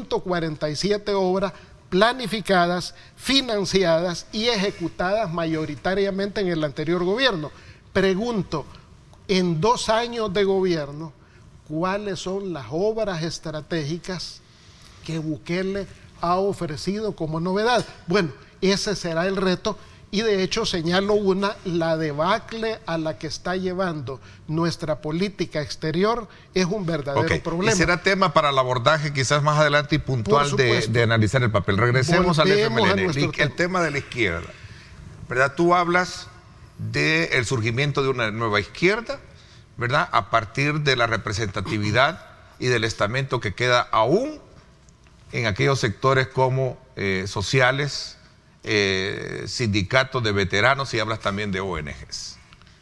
Speaker 3: 147 obras planificadas, financiadas y ejecutadas mayoritariamente en el anterior gobierno. Pregunto, en 2 años de gobierno, ¿cuáles son las obras estratégicas que Bukele ha ofrecido como novedad? Bueno, ese será el reto, y de hecho señalo la debacle a la que está llevando nuestra política exterior es un verdadero problema.
Speaker 2: Y será tema para el abordaje quizás más adelante y puntual de analizar el papel. Regresemos al FMLN, el tema de la izquierda, ¿verdad? Tú hablas del surgimiento de una nueva izquierda, ¿verdad? A partir de la representatividad y del estamento que queda aún en aquellos sectores como sociales, sindicatos de veteranos, y hablas también de ONGs.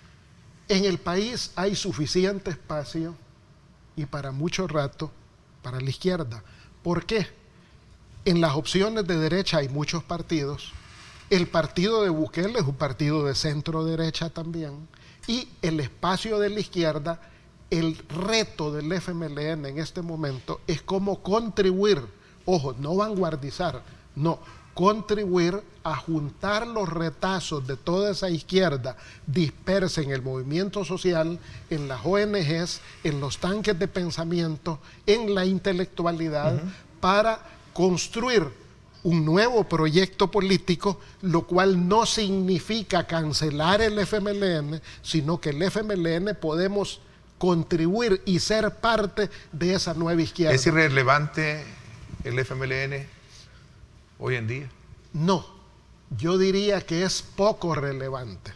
Speaker 3: En el país hay suficiente espacio y para mucho rato para la izquierda. ¿Por qué? En las opciones de derecha hay muchos partidos. El partido de Bukele es un partido de centro derecha también, y el espacio de la izquierda, el reto del FMLN en este momento es cómo contribuir, ojo, no vanguardizar, no, contribuir a juntar los retazos de toda esa izquierda dispersa en el movimiento social, en las ONGs, en los tanques de pensamiento, en la intelectualidad, para construir un nuevo proyecto político, lo cual no significa cancelar el FMLN, sino que el FMLN podemos contribuir y ser parte de esa nueva izquierda.
Speaker 2: ¿Es irrelevante el FMLN hoy en día?
Speaker 3: No, yo diría que es poco relevante.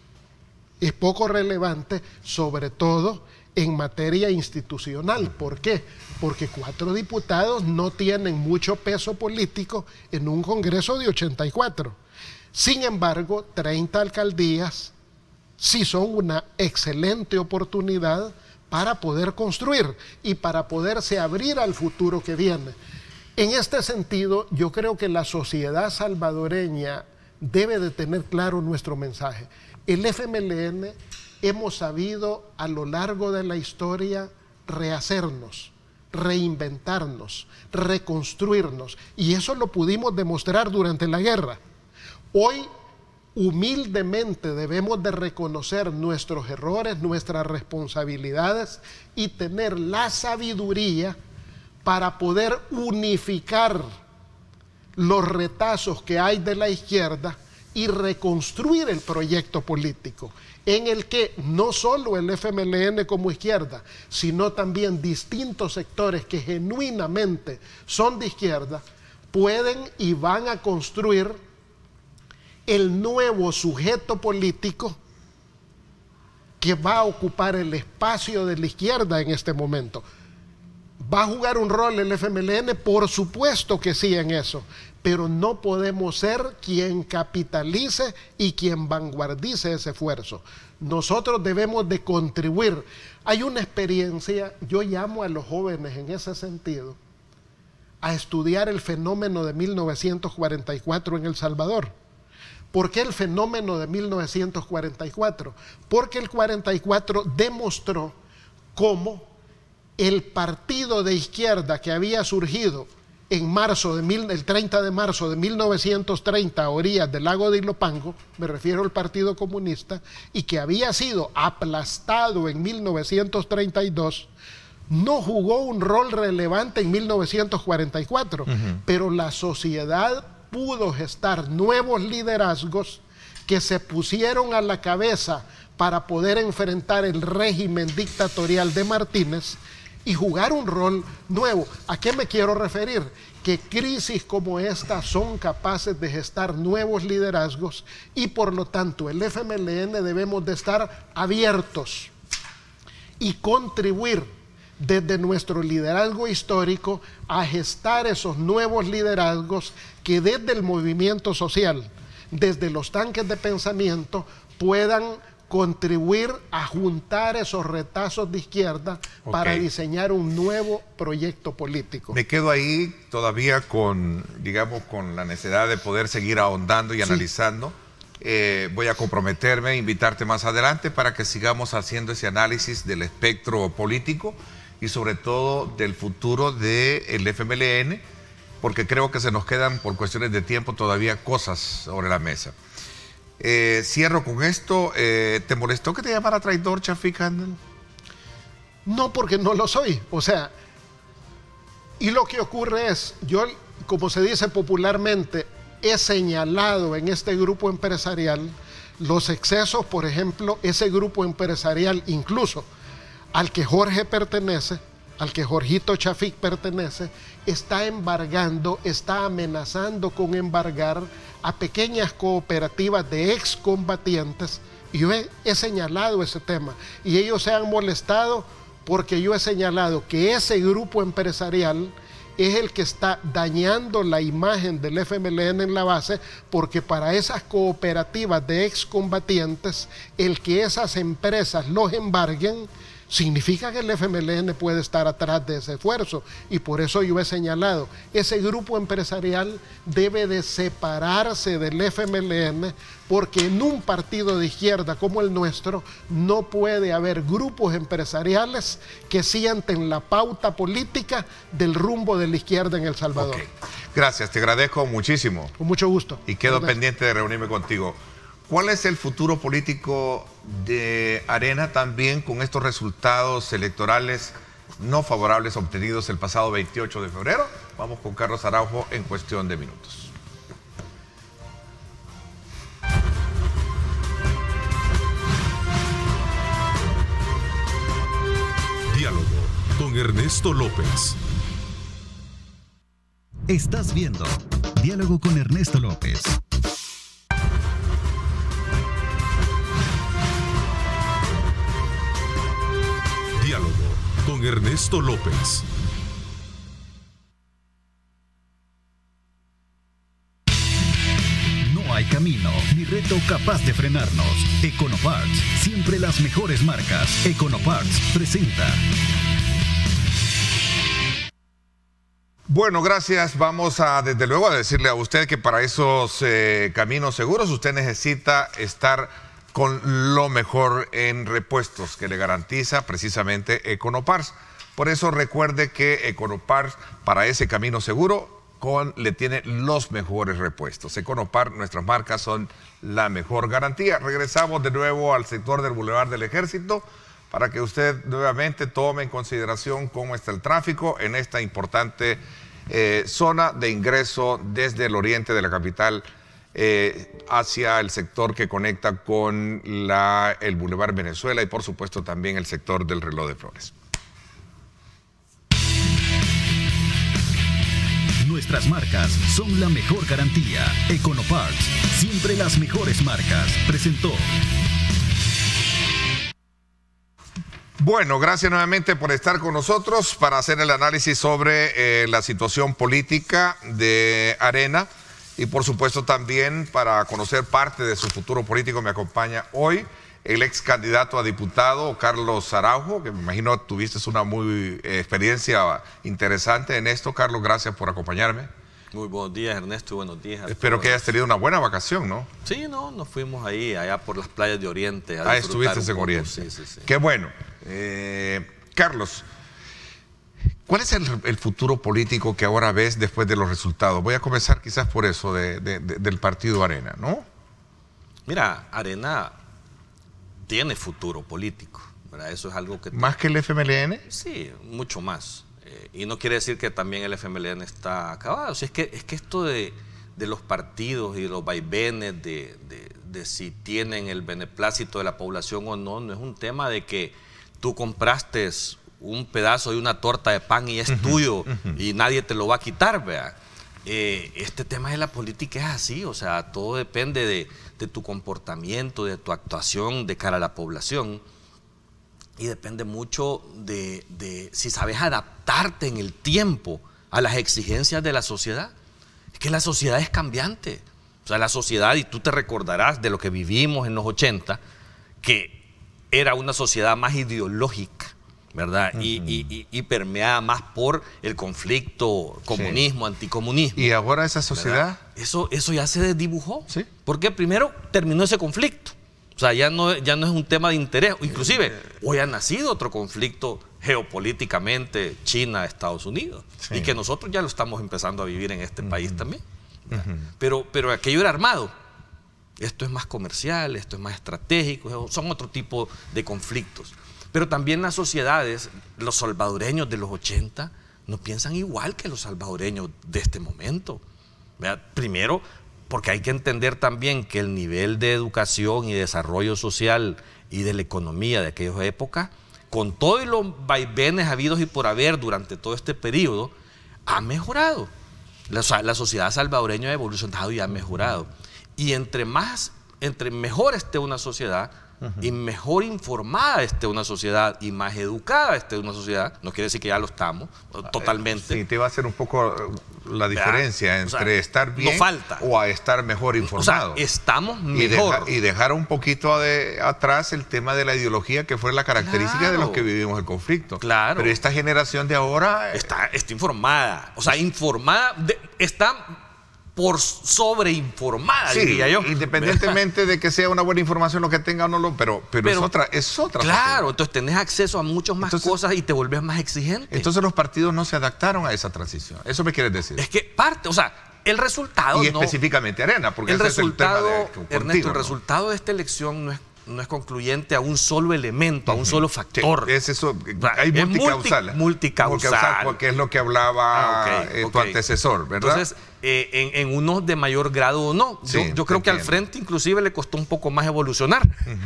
Speaker 3: Es poco relevante, sobre todo en materia institucional. ¿Por qué? Porque 4 diputados no tienen mucho peso político en un Congreso de 84. Sin embargo, 30 alcaldías sí son una excelente oportunidad para poder construir y para poderse abrir al futuro que viene. En este sentido, yo creo que la sociedad salvadoreña debe de tener claro nuestro mensaje. El FMLN hemos sabido a lo largo de la historia rehacernos, reinventarnos, reconstruirnos, y eso lo pudimos demostrar durante la guerra. Hoy, humildemente debemos de reconocer nuestros errores, nuestras responsabilidades y tener la sabiduría para poder unificar los retazos que hay de la izquierda y reconstruir el proyecto político en el que no solo el FMLN como izquierda, sino también distintos sectores que genuinamente son de izquierda, pueden y van a construir el nuevo sujeto político que va a ocupar el espacio de la izquierda en este momento. ¿Va a jugar un rol el FMLN? Por supuesto que sí en eso, pero no podemos ser quien capitalice y quien vanguardice ese esfuerzo. Nosotros debemos de contribuir. Hay una experiencia, yo llamo a los jóvenes en ese sentido, a estudiar el fenómeno de 1944 en El Salvador. ¿Por qué el fenómeno de 1944? Porque el 44 demostró cómo el partido de izquierda que había surgido en el 30 de marzo de 1930 a orillas del lago de Ilopango, me refiero al Partido Comunista, y que había sido aplastado en 1932, no jugó un rol relevante en 1944, pero la sociedad pudo gestar nuevos liderazgos que se pusieron a la cabeza para poder enfrentar el régimen dictatorial de Martínez y jugar un rol nuevo. ¿A qué me quiero referir? Que crisis como esta son capaces de gestar nuevos liderazgos y por lo tanto el FMLN debemos de estar abiertos y contribuir desde nuestro liderazgo histórico a gestar esos nuevos liderazgos que desde el movimiento social, desde los tanques de pensamiento, puedan contribuir a juntar esos retazos de izquierda para diseñar un nuevo proyecto político.
Speaker 2: Me quedo ahí todavía con, digamos, con la necesidad de poder seguir ahondando y analizando. Voy a comprometerme, invitarte más adelante para que sigamos haciendo ese análisis del espectro político y sobre todo del futuro del FMLN, porque creo que se nos quedan por cuestiones de tiempo todavía cosas sobre la mesa. Cierro con esto. ¿Te molestó que te llamara traidor, Chafik Handel?
Speaker 3: No, porque no lo soy. O sea, y lo que ocurre es, yo, como se dice popularmente, he señalado en este grupo empresarial los excesos, por ejemplo, ese grupo empresarial incluso al que Jorge pertenece, al que Jorgito Chafik pertenece, está embargando, está amenazando con embargar a pequeñas cooperativas de excombatientes, y yo he señalado ese tema, y ellos se han molestado porque yo he señalado que ese grupo empresarial es el que está dañando la imagen del FMLN en la base, porque para esas cooperativas de excombatientes, el que esas empresas los embarguen, significa que el FMLN puede estar atrás de ese esfuerzo, y por eso yo he señalado, ese grupo empresarial debe de separarse del FMLN, porque en un partido de izquierda como el nuestro no puede haber grupos empresariales que sienten la pauta política del rumbo de la izquierda en El Salvador.
Speaker 2: Gracias, te agradezco muchísimo.
Speaker 3: Con mucho gusto.
Speaker 2: Y quedo pendiente de reunirme contigo. ¿Cuál es el futuro político de Arena también con estos resultados electorales no favorables obtenidos el pasado 28 de febrero? Vamos con Carlos Araujo en cuestión de minutos.
Speaker 1: Diálogo con Ernesto López.
Speaker 4: Estás viendo Diálogo con Ernesto López.
Speaker 1: Diálogo con Ernesto López.
Speaker 4: No hay camino ni reto capaz de frenarnos. Econoparts, siempre las mejores marcas. Econoparts presenta.
Speaker 2: Bueno, gracias. Vamos a, desde luego, a decirle a usted que para esos caminos seguros usted necesita estar con lo mejor en repuestos que le garantiza precisamente Econoparts. Por eso recuerde que Econoparts, para ese camino seguro, le tiene los mejores repuestos. Econoparts, nuestras marcas son la mejor garantía. Regresamos de nuevo al sector del Boulevard del Ejército para que usted nuevamente tome en consideración cómo está el tráfico en esta importante zona de ingreso desde el oriente de la capital hacia el sector que conecta con el Boulevard Venezuela y por supuesto también el sector del Reloj de Flores.
Speaker 4: Nuestras marcas son la mejor garantía. Econoparts, siempre las mejores marcas. Presentó.
Speaker 2: Bueno, gracias nuevamente por estar con nosotros para hacer el análisis sobre la situación política de Arena y por supuesto también para conocer parte de su futuro político. Me acompaña hoy el ex candidato a diputado Carlos Araujo, que me imagino tuviste una muy experiencia interesante en esto. Carlos, gracias por acompañarme.
Speaker 5: Muy buenos días, Ernesto, y buenos días.
Speaker 2: Espero que hayas tenido una buena vacación, ¿no?
Speaker 5: Sí, no, nos fuimos ahí, allá por las playas de Oriente.
Speaker 2: Estuviste en Oriente.
Speaker 5: Sí, sí, sí.
Speaker 2: Qué bueno. Carlos, ¿cuál es el futuro político que ahora ves después de los resultados? Voy a comenzar quizás por eso del partido Arena, ¿no?
Speaker 5: Mira, Arena tiene futuro político. ¿verdad? Eso es algo que...
Speaker 2: ¿Más que el FMLN?
Speaker 5: Sí, mucho más. Y no quiere decir que también el FMLN está acabado. O sea, es que esto de los partidos y los vaivenes de si tienen el beneplácito de la población o no, no es un tema de que tú compraste un pedazo de una torta de pan y es tuyo y nadie te lo va a quitar, ¿verdad? Este tema de la política es así, o sea, todo depende de tu comportamiento, de tu actuación de cara a la población. Y depende mucho de si sabes adaptarte en el tiempo a las exigencias de la sociedad. Es que la sociedad es cambiante. O sea, la sociedad, y tú te recordarás de lo que vivimos en los 80, que era una sociedad más ideológica, ¿verdad? Y permeada más por el conflicto comunismo, anticomunismo.
Speaker 2: ¿Y ahora esa sociedad?
Speaker 5: Eso ya se desdibujó.
Speaker 2: ¿Sí?
Speaker 5: Porque primero terminó ese conflicto. O sea, ya no es un tema de interés. Inclusive, hoy ha nacido otro conflicto geopolíticamente China-Estados Unidos. Sí. Y que nosotros ya lo estamos empezando a vivir en este país también. Pero aquello era armado. Esto es más comercial, esto es más estratégico, son otro tipo de conflictos. Pero también las sociedades, los salvadoreños de los 80, no piensan igual que los salvadoreños de este momento. ¿Verdad? Primero, porque hay que entender también que el nivel de educación y desarrollo social y de la economía de aquellas épocas, con todos los vaivenes habidos y por haber durante todo este periodo, ha mejorado. La sociedad salvadoreña ha evolucionado y ha mejorado. Y entre mejor esté una sociedad, y mejor informada esté una sociedad, y más educada esté una sociedad, no quiere decir que ya lo estamos, totalmente.
Speaker 2: Sí, te va a hacer un poco la diferencia entre estar bien o a estar mejor informado.
Speaker 5: O sea, estamos mejor.
Speaker 2: Y dejar un poquito atrás el tema de la ideología, que fue la característica de los que vivimos el conflicto.
Speaker 5: Claro.
Speaker 2: Pero esta generación de ahora...
Speaker 5: Está informada. O sea, informada, está por sobreinformada, diría yo.
Speaker 2: Independientemente de que sea una buena información lo que tenga o no, pero es otra.
Speaker 5: Claro, entonces tenés acceso a muchas más cosas y te volvés más exigente.
Speaker 2: Entonces los partidos no se adaptaron a esa transición. ¿Eso me quieres decir?
Speaker 5: Es que o sea, el resultado...
Speaker 2: Y específicamente Arena, porque ese es el tema
Speaker 5: Ernesto, el resultado de esta elección no es concluyente a un solo elemento, a un solo factor.
Speaker 2: Es eso, hay multicausal.
Speaker 5: Multicausal.
Speaker 2: Porque es lo que hablaba tu antecesor, ¿verdad?
Speaker 5: Entonces, en unos de mayor grado o no.
Speaker 2: Sí,
Speaker 5: yo creo que al Frente inclusive le costó un poco más evolucionar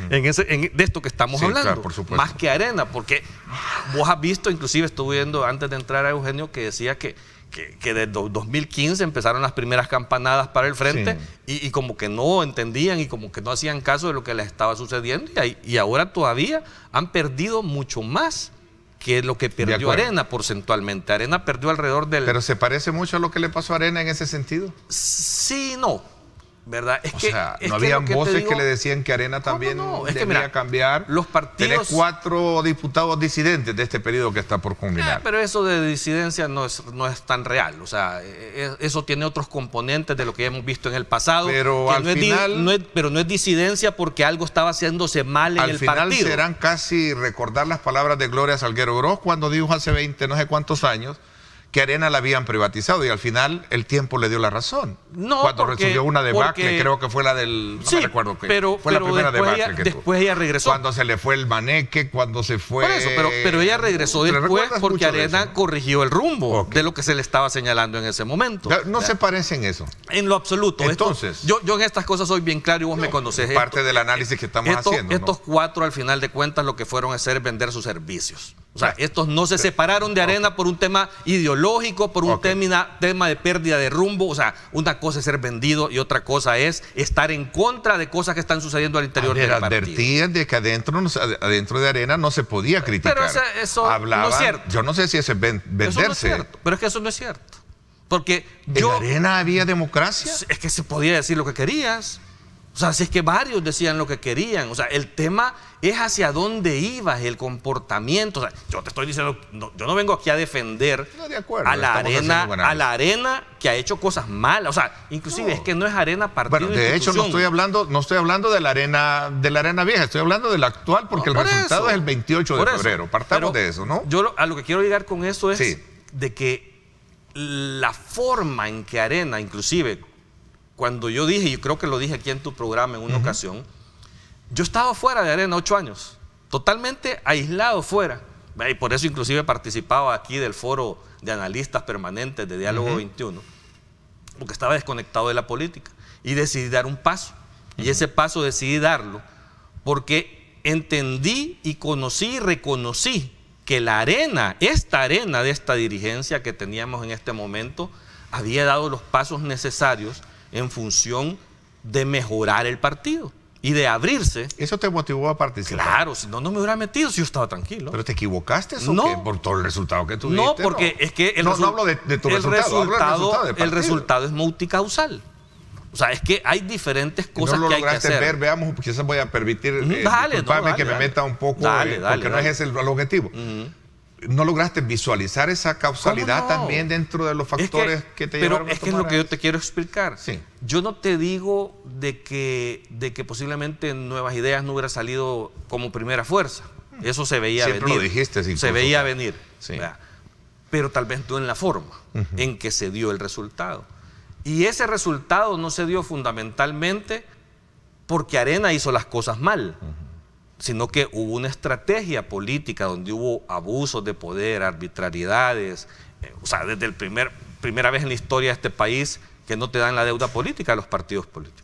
Speaker 5: de esto que estamos hablando.
Speaker 2: Claro, por supuesto.
Speaker 5: Más que Arena, porque vos has visto, inclusive estuve viendo antes de entrar a Eugenio, que decía que desde 2015 empezaron las primeras campanadas para el Frente y como que no entendían y como que no hacían caso de lo que les estaba sucediendo y ahora todavía han perdido mucho más que lo que perdió Arena porcentualmente. Arena perdió alrededor del...
Speaker 2: ¿Pero se parece mucho a lo que le pasó a Arena en ese sentido?
Speaker 5: Sí, no. ¿Verdad?
Speaker 2: No habían voces que le decían que Arena también debía cambiar.
Speaker 5: Los partidos...
Speaker 2: Tenés 4 diputados disidentes de este periodo que está por culminar.
Speaker 5: Pero eso de disidencia no es tan real. O sea, eso tiene otros componentes de lo que hemos visto en el pasado.
Speaker 2: Pero al final...
Speaker 5: pero no es disidencia porque algo estaba haciéndose mal en el partido.
Speaker 2: Al final serán casi recordar las palabras de Gloria Salguero Gross cuando dijo hace 20 no sé cuántos años que Arena la habían privatizado y al final el tiempo le dio la razón.
Speaker 5: No,
Speaker 2: cuando recibió una debacle, creo que fue la del... No me recuerdo qué. Fue la primera debacle que
Speaker 5: después ella regresó.
Speaker 2: Cuando se le fue el Maneque, cuando se fue...
Speaker 5: Por eso, pero ella regresó después porque Arena corrigió el rumbo de lo que se le estaba señalando en ese momento.
Speaker 2: No se parece en eso.
Speaker 5: En lo absoluto.
Speaker 2: Entonces...
Speaker 5: Yo en estas cosas soy bien claro y vos me conocés.
Speaker 2: Parte del análisis que estamos haciendo.
Speaker 5: Estos 4 al final de cuentas lo que fueron a hacer es vender sus servicios. O sea, estos no se separaron de Arena por un tema ideológico, por un tema de pérdida de rumbo. O sea, una cosa es ser vendido y otra cosa es estar en contra de cosas que están sucediendo al interior del partido.
Speaker 2: Advertían de que adentro de Arena no se podía criticar.
Speaker 5: Pero eso no es cierto.
Speaker 2: Yo no sé si eso es venderse.
Speaker 5: Eso no es cierto, pero es que eso no es cierto. Porque
Speaker 2: ¿en Arena había democracia?
Speaker 5: Es que se podía decir lo que querías. O sea, si es que varios decían lo que querían. O sea, el tema es hacia dónde ibas, el comportamiento. O sea, yo te estoy diciendo, yo no vengo aquí a defender a la Arena que ha hecho cosas malas. O sea, inclusive es que no es Arena partido.
Speaker 2: Bueno, de hecho no estoy hablando de la arena vieja, estoy hablando de la actual porque el resultado es el 28 de febrero. Partamos de eso, ¿no?
Speaker 5: Yo a lo que quiero llegar con eso es de que la forma en que Arena, inclusive cuando yo creo que lo dije aquí en tu programa en una ocasión, yo estaba fuera de Arena 8 años. totalmente aislado fuera. Y por eso inclusive participaba aquí del foro de analistas permanentes de Diálogo 21, porque estaba desconectado de la política. Y decidí dar un paso. Y ese paso decidí darlo porque entendí y conocí y reconocí que la arena, esta arena de esta dirigencia que teníamos en este momento, había dado los pasos necesarios en función de mejorar el partido y de abrirse.
Speaker 2: ¿Eso te motivó a participar?
Speaker 5: Claro, si no, no me hubiera metido si yo estaba tranquilo.
Speaker 2: ¿Pero te equivocaste o
Speaker 5: No.
Speaker 2: qué? ¿Por todo el resultado que tuviste?
Speaker 5: No, porque es que
Speaker 2: no hablo de tu resultado,
Speaker 5: el resultado es multicausal. O sea, es que hay diferentes cosas
Speaker 2: no
Speaker 5: que hay que hacer.
Speaker 2: ver, veamos, quizás voy a permitir,
Speaker 5: Dale,
Speaker 2: que me meta un poco, porque no es el objetivo. ¿No lograste visualizar esa causalidad también dentro de los factores que te llevaron a tomar?
Speaker 5: Pero es que es lo que yo te quiero explicar.
Speaker 2: Sí.
Speaker 5: Yo no te digo de que posiblemente Nuevas Ideas no hubiera salido como primera fuerza. Eso se veía venir.
Speaker 2: Siempre lo dijiste.
Speaker 5: Se veía venir.
Speaker 2: Sí.
Speaker 5: ¿Verdad? Pero tal vez no en la forma en que se dio el resultado. Y ese resultado no se dio fundamentalmente porque Arena hizo las cosas mal, sino que hubo una estrategia política donde hubo abusos de poder, arbitrariedades. O sea, desde el primera vez en la historia de este país que no te dan la deuda política a los partidos políticos.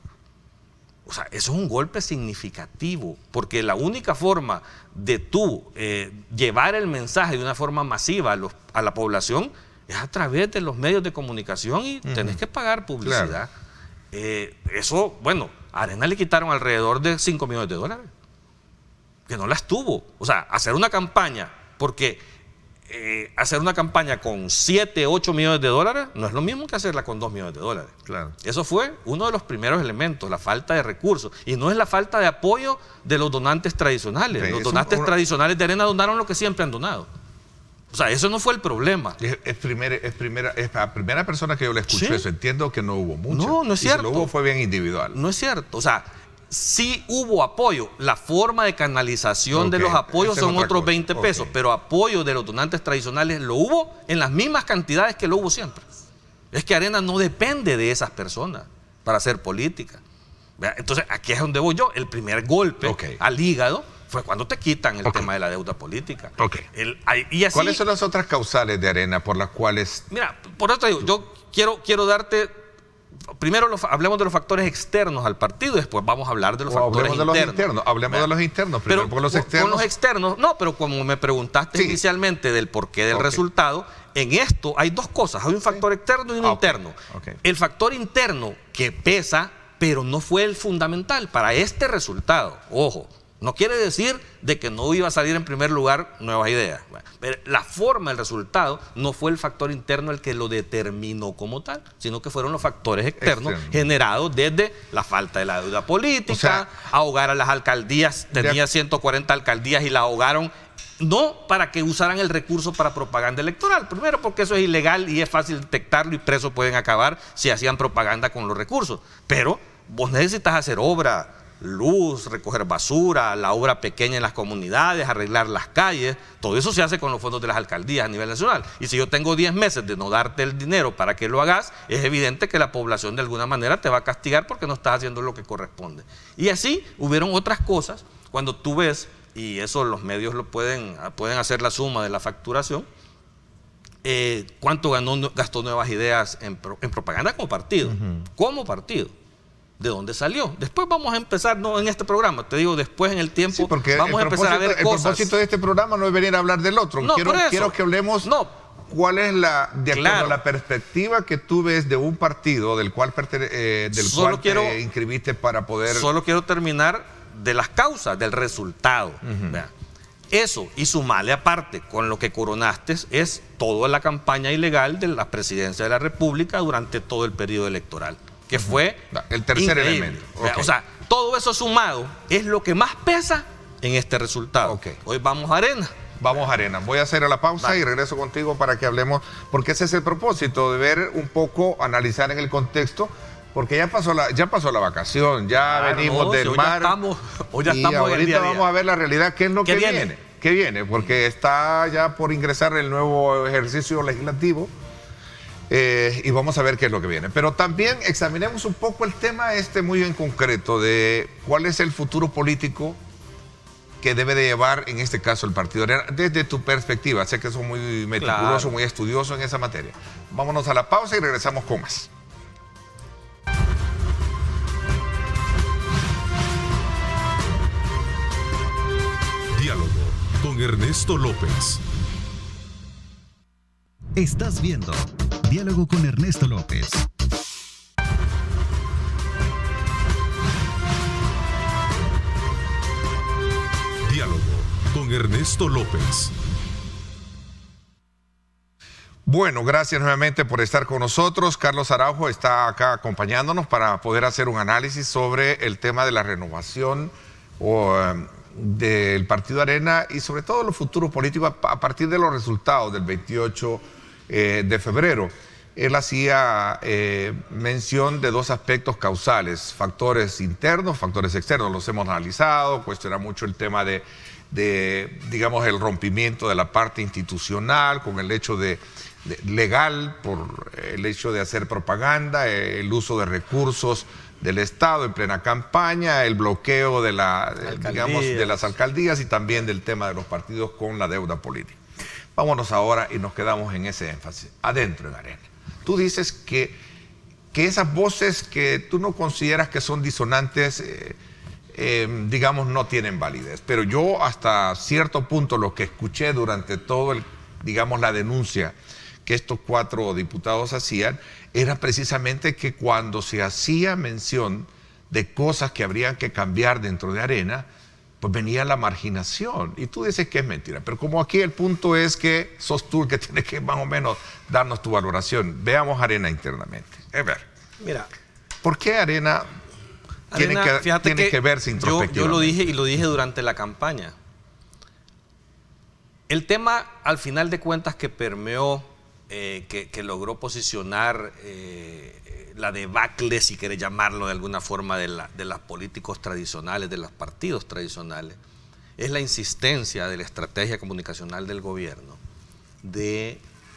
Speaker 5: O sea, eso es un golpe significativo, porque la única forma de tú llevar el mensaje de una forma masiva a la población es a través de los medios de comunicación y tenés que pagar publicidad. Claro. Eso, bueno, a Arena le quitaron alrededor de $5 millones, que no las tuvo. O sea, hacer una campaña, porque hacer una campaña con 7, 8 millones de dólares no es lo mismo que hacerla con 2 millones de dólares. Claro. Eso fue uno de los primeros elementos, la falta de recursos. Y no es la falta de apoyo de los donantes tradicionales. Los donantes tradicionales de Arena donaron lo que siempre han donado. O sea, eso no fue el problema. Es la primera persona que yo le escucho eso. Entiendo que no hubo mucho. No, no es cierto.
Speaker 2: Si lo hubo fue bien individual.
Speaker 5: No es cierto. O sea, sí hubo apoyo. La forma de canalización de los apoyos son otros 20 pesos, pero apoyo de los donantes tradicionales lo hubo en las mismas cantidades que lo hubo siempre. Es que Arena no depende de esas personas para hacer política. Entonces, aquí es donde voy yo. El primer golpe al hígado fue cuando te quitan el tema de la deuda política. Y así,
Speaker 2: ¿cuáles son las otras causales de Arena por las cuales...?
Speaker 5: Mira, por eso te digo, yo quiero darte... Primero hablemos de los factores externos al partido, después vamos a hablar de los factores internos.
Speaker 2: Hablemos de los internos primero, porque los externos...
Speaker 5: Con los externos, no, pero como me preguntaste inicialmente del porqué del resultado, en esto hay dos cosas, hay un factor externo y uno interno. El factor interno que pesa, pero no fue el fundamental para este resultado, ojo. No quiere decir de que no iba a salir en primer lugar Nuevas Ideas. Pero la forma, el resultado, no fue el factor interno el que lo determinó como tal, sino que fueron los factores externos generados desde la falta de la deuda política, ahogar a las alcaldías, tenía 140 alcaldías y la ahogaron, no para que usaran el recurso para propaganda electoral, primero porque eso es ilegal y es fácil detectarlo y presos pueden acabar si hacían propaganda con los recursos, pero vos necesitas hacer obra, luz, recoger basura, la obra pequeña en las comunidades, arreglar las calles, todo eso se hace con los fondos de las alcaldías a nivel nacional. Y si yo tengo 10 meses de no darte el dinero para que lo hagas, es evidente que la población de alguna manera te va a castigar porque no estás haciendo lo que corresponde. Y así hubieron otras cosas, cuando tú ves, y eso los medios lo pueden hacer la suma de la facturación, cuánto gastó Nuevas Ideas en propaganda como partido, ¿de dónde salió? Después vamos a empezar, no en este programa, te digo, después en el tiempo vamos a empezar a ver cosas.
Speaker 2: El propósito de este programa no es venir a hablar del otro.
Speaker 5: No,
Speaker 2: quiero que hablemos cuál es de acuerdo a la perspectiva que tú ves de un partido del cual te inscribiste para poder...
Speaker 5: Solo quiero terminar de las causas, del resultado. Eso, y sumarle aparte con lo que coronaste, es toda la campaña ilegal de la presidencia de la República durante todo el periodo electoral, que fue
Speaker 2: el tercer elemento.
Speaker 5: O sea, todo eso sumado es lo que más pesa en este resultado. Hoy vamos a Arena.
Speaker 2: Vamos a Arena. Voy a hacer la pausa y regreso contigo para que hablemos, porque ese es el propósito, de ver un poco, analizar en el contexto, porque ya pasó la vacación, venimos del mar.
Speaker 5: Hoy ya estamos
Speaker 2: y ahorita
Speaker 5: en el día a día.
Speaker 2: Vamos a ver la realidad, qué es lo que viene. ¿Qué viene? Porque está ya por ingresar el nuevo ejercicio legislativo. Y vamos a ver qué es lo que viene. Pero también examinemos un poco el tema muy en concreto de cuál es el futuro político que debe de llevar en este caso el partido Arena, desde tu perspectiva? Sé que sos muy meticuloso,
Speaker 5: Claro,
Speaker 2: muy estudioso en esa materia. Vámonos a la pausa y regresamos con más.
Speaker 1: Diálogo con Ernesto López.
Speaker 4: Estás viendo Diálogo con Ernesto López.
Speaker 1: Diálogo con Ernesto López.
Speaker 2: Bueno, gracias nuevamente por estar con nosotros. Carlos Araujo está acá acompañándonos para poder hacer un análisis sobre el tema de la renovación del Partido Arena y sobre todo los futuros políticos a partir de los resultados del 28 de febrero. Él hacía mención de dos aspectos causales, factores internos, factores externos. Los hemos analizado, cuestiona mucho el tema de digamos, el rompimiento de la parte institucional con el hecho legal, por el hecho de hacer propaganda, el uso de recursos del Estado en plena campaña, el bloqueo de de las alcaldías y también del tema de los partidos con la deuda política. Vámonos ahora y nos quedamos en ese énfasis, adentro en Arena. Tú dices que esas voces que tú no consideras que son disonantes, digamos, no tienen validez. Pero yo hasta cierto punto lo que escuché durante todo digamos, la denuncia que estos 4 diputados hacían, era precisamente que cuando se hacía mención de cosas que habrían que cambiar dentro de Arena, pues venía la marginación. Y tú dices que es mentira. Pero como aquí el punto es que sos tú el que tienes que más o menos darnos tu valoración. Veamos Arena internamente.
Speaker 5: Mira,
Speaker 2: ¿por qué Arena tiene que verse introspectivamente?
Speaker 5: Yo lo dije y lo dije durante la campaña. El tema, al final de cuentas, que permeó, que logró posicionar la debacle, si quieres llamarlo de alguna forma, de los políticos tradicionales, de los partidos tradicionales, es la insistencia de la estrategia comunicacional del gobierno del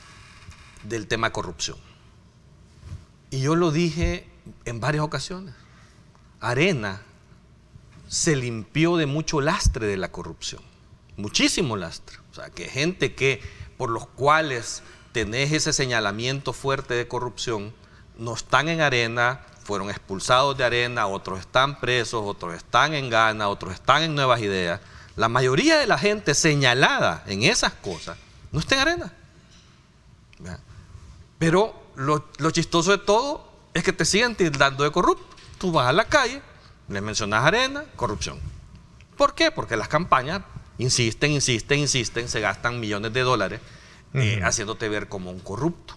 Speaker 5: tema corrupción. Y yo lo dije en varias ocasiones. Arena se limpió de mucho lastre de la corrupción, muchísimo lastre. O sea, que gente por los cuales tenés ese señalamiento fuerte de corrupción, no están en Arena, fueron expulsados de Arena, otros están presos, otros están en Ghana, otros están en Nuevas Ideas. La mayoría de la gente señalada en esas cosas no está en Arena. ¿Verdad? Pero lo chistoso de todo es que te siguen tildando de corrupto. Tú vas a la calle, les mencionas Arena, corrupción. ¿Por qué? Porque las campañas insisten, se gastan millones de dólares haciéndote ver como un corrupto.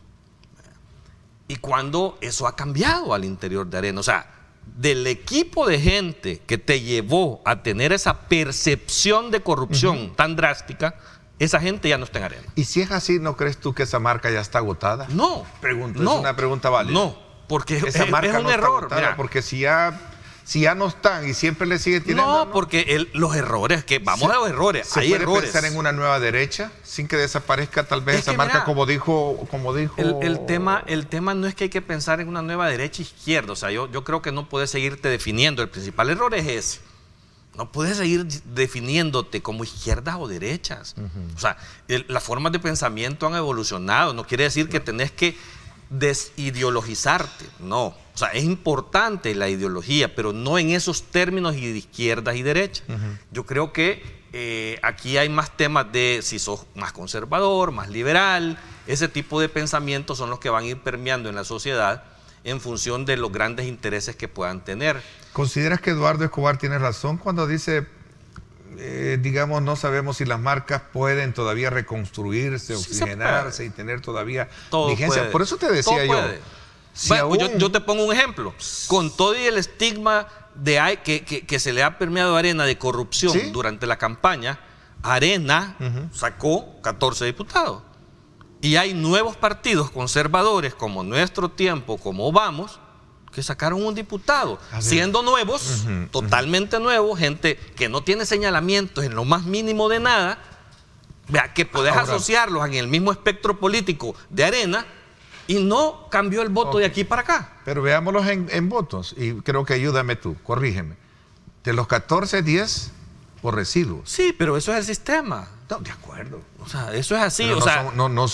Speaker 5: Y cuando eso ha cambiado al interior de Arena, o sea, del equipo de gente que te llevó a tener esa percepción de corrupción tan drástica, esa gente ya no está en Arena.
Speaker 2: Y si es así, ¿no crees tú que esa marca ya está agotada?
Speaker 5: No.
Speaker 2: Pregunto, es una pregunta válida.
Speaker 5: No, porque
Speaker 2: esa
Speaker 5: es
Speaker 2: marca
Speaker 5: un
Speaker 2: no
Speaker 5: error.
Speaker 2: Está agotada, porque si ya no están y siempre le sigue tirando.
Speaker 5: No, porque los errores, que vamos a los errores,
Speaker 2: ¿Se
Speaker 5: hay
Speaker 2: puede
Speaker 5: errores.
Speaker 2: pensar en una nueva derecha sin que desaparezca tal vez esa marca, como dijo?
Speaker 5: El tema no es que hay que pensar en una nueva derecha e izquierda. O sea, yo creo que no puedes seguirte definiendo. El principal error es ese. No puedes seguir definiéndote como izquierdas o derechas. O sea, las formas de pensamiento han evolucionado. No quiere decir que tenés que desideologizarte. No. O sea, es importante la ideología, pero no en esos términos de izquierdas y derechas. Yo creo que aquí hay más temas de si sos más conservador, más liberal. Ese tipo de pensamientos son los que van a ir permeando en la sociedad en función de los grandes intereses que puedan tener.
Speaker 2: ¿Consideras que Eduardo Escobar tiene razón cuando dice, digamos, no sabemos si las marcas pueden todavía reconstruirse, oxigenarse y tener todavía vigencia?
Speaker 5: Puede.
Speaker 2: Por eso te decía yo.
Speaker 5: Si yo te pongo un ejemplo. Con todo y el estigma que se le ha permeado a Arena de corrupción durante la campaña, Arena sacó 14 diputados. Y hay nuevos partidos conservadores como Nuestro Tiempo, como Vamos, que sacaron un diputado, siendo nuevos, totalmente nuevos, gente que no tiene señalamientos en lo más mínimo de nada, que podés asociarlos en el mismo espectro político de Arena, y no cambió el voto de aquí para acá.
Speaker 2: Pero veámoslos en votos, y creo que ayúdame tú, corrígeme. De los 14, 10 por residuos.
Speaker 5: Sí, pero eso es el sistema.
Speaker 2: No, de acuerdo.
Speaker 5: O sea, eso es así.
Speaker 2: Pero
Speaker 5: O sea,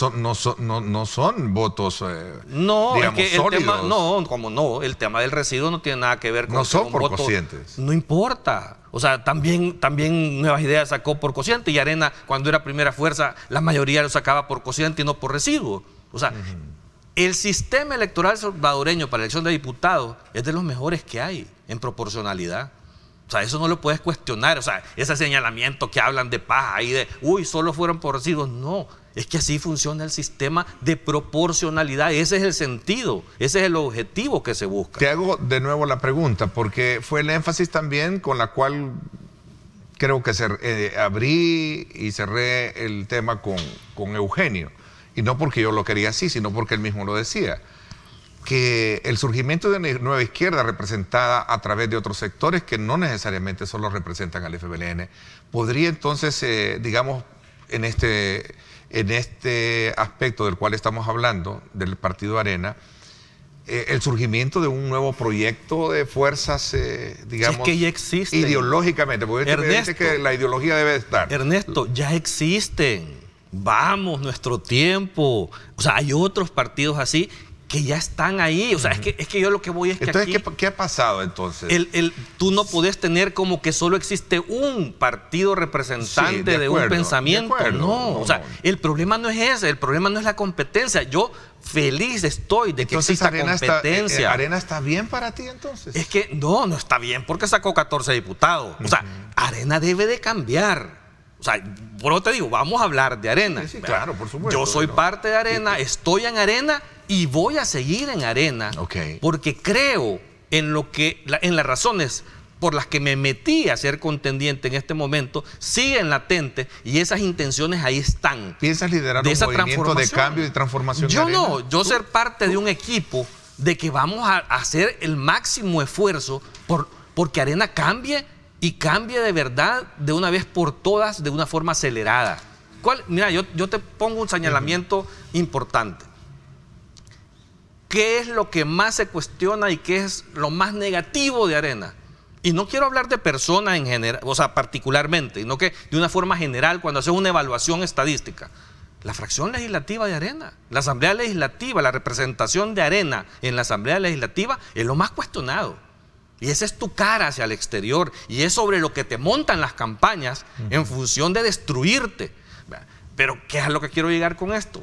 Speaker 2: no son votos,
Speaker 5: no,
Speaker 2: digamos,
Speaker 5: es que el
Speaker 2: sólidos.
Speaker 5: tema, no, como no, el tema del residuo no tiene nada que ver con
Speaker 2: No son
Speaker 5: un
Speaker 2: por
Speaker 5: voto.
Speaker 2: cocientes.
Speaker 5: No importa. O sea, también Nuevas Ideas sacó por cociente y Arena, cuando era primera fuerza, la mayoría lo sacaba por cociente y no por residuo. O sea, el sistema electoral salvadoreño para la elección de diputados es de los mejores que hay en proporcionalidad. O sea, eso no lo puedes cuestionar. O sea, ese señalamiento que hablan de paja y de, uy, solo fueron por residuos. No, es que así funciona el sistema de proporcionalidad. Ese es el sentido, ese es el objetivo que se busca.
Speaker 2: Te hago de nuevo la pregunta, porque fue el énfasis también con la cual creo que abrí y cerré el tema con Eugenio. Y no porque yo lo quería así, sino porque él mismo lo decía. Que el surgimiento de una nueva izquierda representada a través de otros sectores que no necesariamente solo representan al FBLN, podría entonces, digamos, en este aspecto del cual estamos hablando, del Partido Arena, el surgimiento de un nuevo proyecto de fuerzas, digamos,
Speaker 5: es que ya existen.
Speaker 2: Ideológicamente, porque
Speaker 5: Ernesto,
Speaker 2: dice que la ideología debe estar.
Speaker 5: Ernesto, ya existen. Vamos, nuestro tiempo. O sea, hay otros partidos así que ya están ahí. O sea, es que yo lo que voy es que
Speaker 2: entonces,
Speaker 5: aquí...
Speaker 2: ¿qué ha pasado entonces?
Speaker 5: Tú no podés tener como que solo existe un partido representante de un pensamiento. No, o sea, el problema no es ese, el problema no es la competencia. Yo feliz estoy de que
Speaker 2: entonces,
Speaker 5: exista competencia.
Speaker 2: ¿Arena está bien para ti entonces?
Speaker 5: Es que no está bien porque sacó 14 diputados. O sea, Arena debe de cambiar. O sea, por eso te digo, vamos a hablar de Arena.
Speaker 2: Sí, claro, por supuesto.
Speaker 5: Yo soy parte de Arena, estoy en Arena y voy a seguir en Arena porque creo en en las razones por las que me metí a ser contendiente en este momento, siguen latentes y esas intenciones ahí están.
Speaker 2: ¿Piensas liderar un movimiento de cambio y transformación de Arena?
Speaker 5: Yo no, yo ser parte de un equipo de que vamos a hacer el máximo esfuerzo porque Arena cambie y cambie de verdad de una vez por todas, de una forma acelerada. Mira, yo te pongo un señalamiento importante. ¿Qué es lo que más se cuestiona y qué es lo más negativo de Arena? Y no quiero hablar de personas en general, o sea, particularmente, sino que de una forma general, cuando haces una evaluación estadística. La fracción legislativa de Arena, la Asamblea Legislativa, la representación de Arena en la Asamblea Legislativa es lo más cuestionado. Y esa es tu cara hacia el exterior y es sobre lo que te montan las campañas en función de destruirte. Pero ¿qué es a lo que quiero llegar con esto?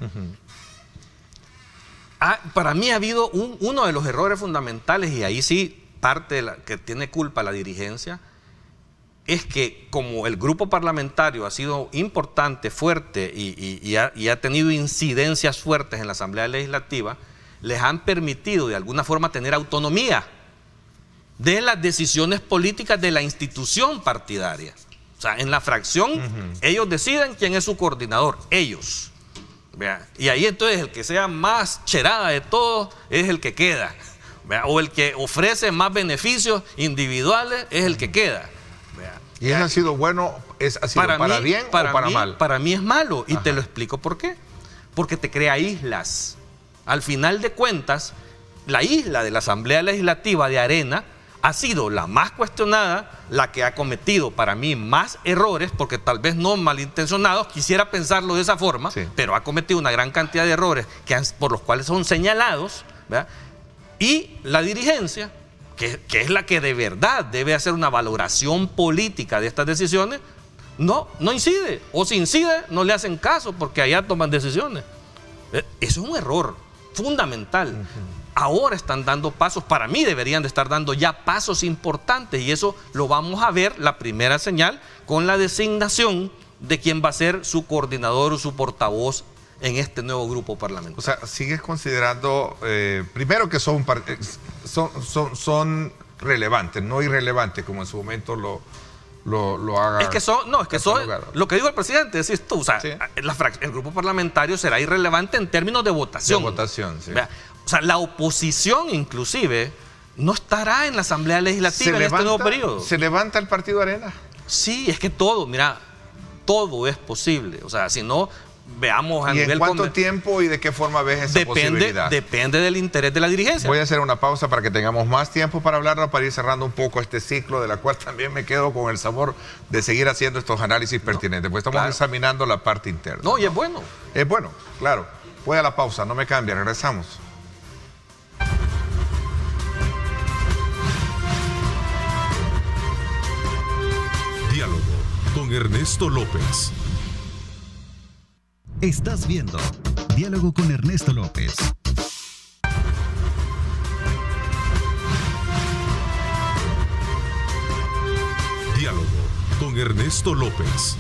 Speaker 5: Para mí ha habido uno de los errores fundamentales, y ahí sí parte de que tiene culpa la dirigencia, es que como el grupo parlamentario ha sido importante, fuerte y ha tenido incidencias fuertes en la Asamblea Legislativa, les han permitido de alguna forma tener autonomía de las decisiones políticas de la institución partidaria. O sea, en la fracción ellos deciden quién es su coordinador, ellos. ¿Vea? Y ahí entonces el que sea más cherada de todos es el que queda. ¿Vea? O el que ofrece más beneficios individuales es el que queda. ¿Vea?
Speaker 2: ¿Y eso ha sido bueno? ¿Ha sido para bien o para mal?
Speaker 5: Para mí es malo y te lo explico por qué. Porque te crea islas. Al final de cuentas, la isla de la Asamblea Legislativa de Arena ha sido la más cuestionada, la que ha cometido para mí más errores, porque tal vez no malintencionados, quisiera pensarlo de esa forma, pero ha cometido una gran cantidad de errores por los cuales son señalados, ¿verdad? Y la dirigencia, que es la que de verdad debe hacer una valoración política de estas decisiones, no incide, o si incide no le hacen caso porque allá toman decisiones. Eso es un error fundamental. Ahora están dando pasos, para mí deberían de estar dando ya pasos importantes, y eso lo vamos a ver, la primera señal, con la designación de quién va a ser su coordinador o su portavoz en este nuevo grupo parlamentario.
Speaker 2: O sea, sigues considerando, primero que son relevantes, no irrelevantes, como en su momento lo haga.
Speaker 5: Es que son lo que dijo el presidente, decís tú, o sea, el grupo parlamentario será irrelevante en términos de votación.
Speaker 2: De votación, sí.
Speaker 5: O sea, la oposición inclusive no estará en la Asamblea Legislativa en este nuevo periodo.
Speaker 2: ¿Se levanta el Partido Arena?
Speaker 5: Sí, es que todo, mira, todo es posible. O sea, si no, veamos a
Speaker 2: ¿Y
Speaker 5: nivel...
Speaker 2: en cuánto tiempo y de qué forma ves esa posibilidad?
Speaker 5: Depende del interés de la dirigencia.
Speaker 2: Voy a hacer una pausa para que tengamos más tiempo para hablarlo, para ir cerrando un poco este ciclo, de la cual también me quedo con el sabor de seguir haciendo estos análisis pertinentes, pues estamos examinando la parte interna.
Speaker 5: No, y es bueno.
Speaker 2: Es bueno, claro. Voy a la pausa, no me cambie, regresamos.
Speaker 1: Diálogo con Ernesto López.
Speaker 4: Estás viendo Diálogo con Ernesto López.
Speaker 1: Diálogo con Ernesto López.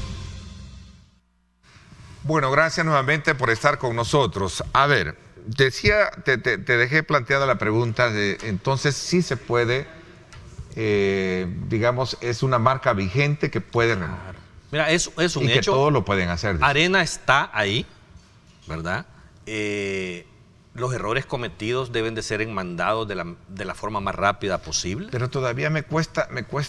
Speaker 2: Bueno, gracias nuevamente por estar con nosotros. A ver, decía, te dejé planteada la pregunta de, entonces, sí se puede, digamos, es una marca vigente que puede...
Speaker 5: Mira, es un hecho.
Speaker 2: Y que todos lo pueden hacer. Dice.
Speaker 5: Arena está ahí, ¿verdad? Los errores cometidos deben de ser enmendados de la forma más rápida posible.
Speaker 2: Pero todavía me cuesta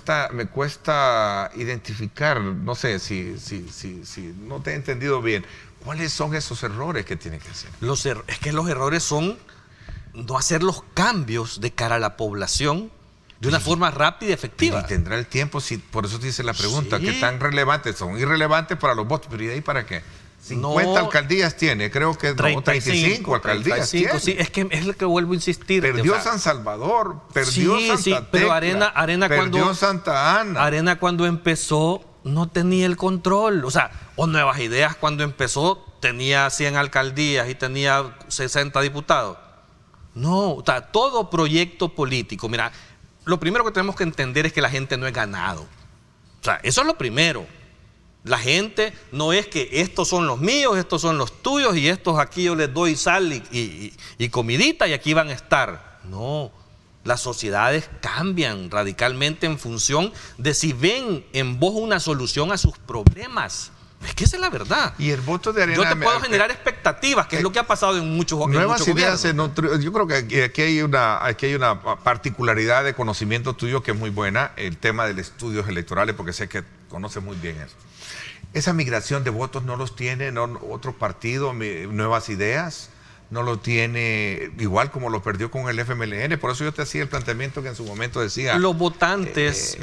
Speaker 2: identificar, no sé si no te he entendido bien, ¿cuáles son esos errores que tienen que hacer?
Speaker 5: Es que los errores son no hacer los cambios de cara a la población de una forma rápida y efectiva.
Speaker 2: Y tendrá el tiempo, por eso te hice la pregunta,
Speaker 5: Sí.
Speaker 2: ¿qué tan relevantes son? Irrelevantes para los votos, pero ¿y de ahí para qué? 50 alcaldías tiene, creo que 35 alcaldías
Speaker 5: 35,
Speaker 2: tiene.
Speaker 5: sí, es que es lo que vuelvo a insistir.
Speaker 2: Perdió
Speaker 5: o sea,
Speaker 2: San Salvador, perdió
Speaker 5: sí,
Speaker 2: Santa
Speaker 5: sí,
Speaker 2: Tecla,
Speaker 5: pero Arena
Speaker 2: perdió
Speaker 5: cuando,
Speaker 2: Santa Ana.
Speaker 5: Arena cuando empezó no tenía el control, o sea, o Nuevas Ideas cuando empezó tenía 100 alcaldías y tenía 60 diputados. No, o sea, todo proyecto político, mira, lo primero que tenemos que entender es que la gente no es ganado. O sea, eso es lo primero. La gente no es que estos son los míos, estos son los tuyos y estos aquí yo les doy sal y comidita y aquí van a estar. No, las sociedades cambian radicalmente en función de si ven en vos una solución a sus problemas. Es que esa es la verdad.
Speaker 2: Y el voto de Arena...
Speaker 5: Yo te puedo generar expectativas, que es lo que ha pasado en muchos
Speaker 2: Nuevas ideas,
Speaker 5: gobiernos.
Speaker 2: yo creo que aquí hay una particularidad de conocimiento tuyo que es muy buena, el tema de los estudios electorales, porque sé que conoces muy bien eso. Esa migración de votos no los tiene otro partido, Nuevas Ideas, no lo tiene igual como lo perdió con el FMLN. Por eso yo te hacía el planteamiento que en su momento decía...
Speaker 5: Los votantes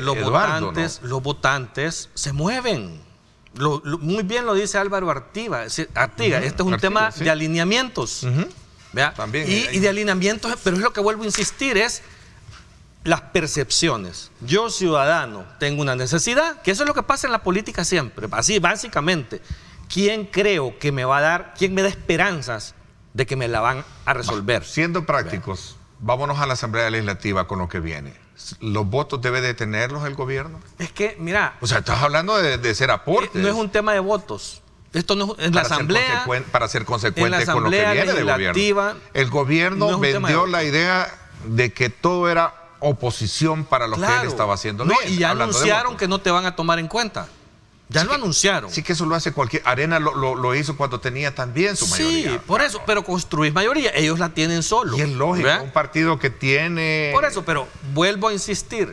Speaker 5: se mueven. Muy bien lo dice Álvaro Artiga. Este es un tema de alineamientos. ¿Vea?
Speaker 2: También,
Speaker 5: y de alineamientos, pero es lo que vuelvo a insistir, es las percepciones. Yo, ciudadano, tengo una necesidad, que eso es lo que pasa en la política siempre, así básicamente. ¿Quién creo que me va a dar, quién me da esperanzas de que me la van a resolver?
Speaker 2: Siendo prácticos, vámonos a la Asamblea Legislativa con lo que viene. ¿Los votos debe de tenerlos el gobierno?
Speaker 5: Es que, mira...
Speaker 2: O sea, estás hablando de ser aportes.
Speaker 5: No es un tema de votos. Esto no es en la Asamblea...
Speaker 2: Para ser consecuente con lo que viene del gobierno. El gobierno vendió la idea de que todo era oposición para lo que él estaba haciendo.
Speaker 5: No, y ya anunciaron que no te van a tomar en cuenta. Ya lo anunciaron.
Speaker 2: Sí, que eso lo hace cualquier... Arena lo hizo cuando tenía también su mayoría.
Speaker 5: Sí, por eso, pero construir mayoría, ellos la tienen solo.
Speaker 2: Y es lógico, ¿verdad? Un partido que tiene...
Speaker 5: Por eso, pero vuelvo a insistir,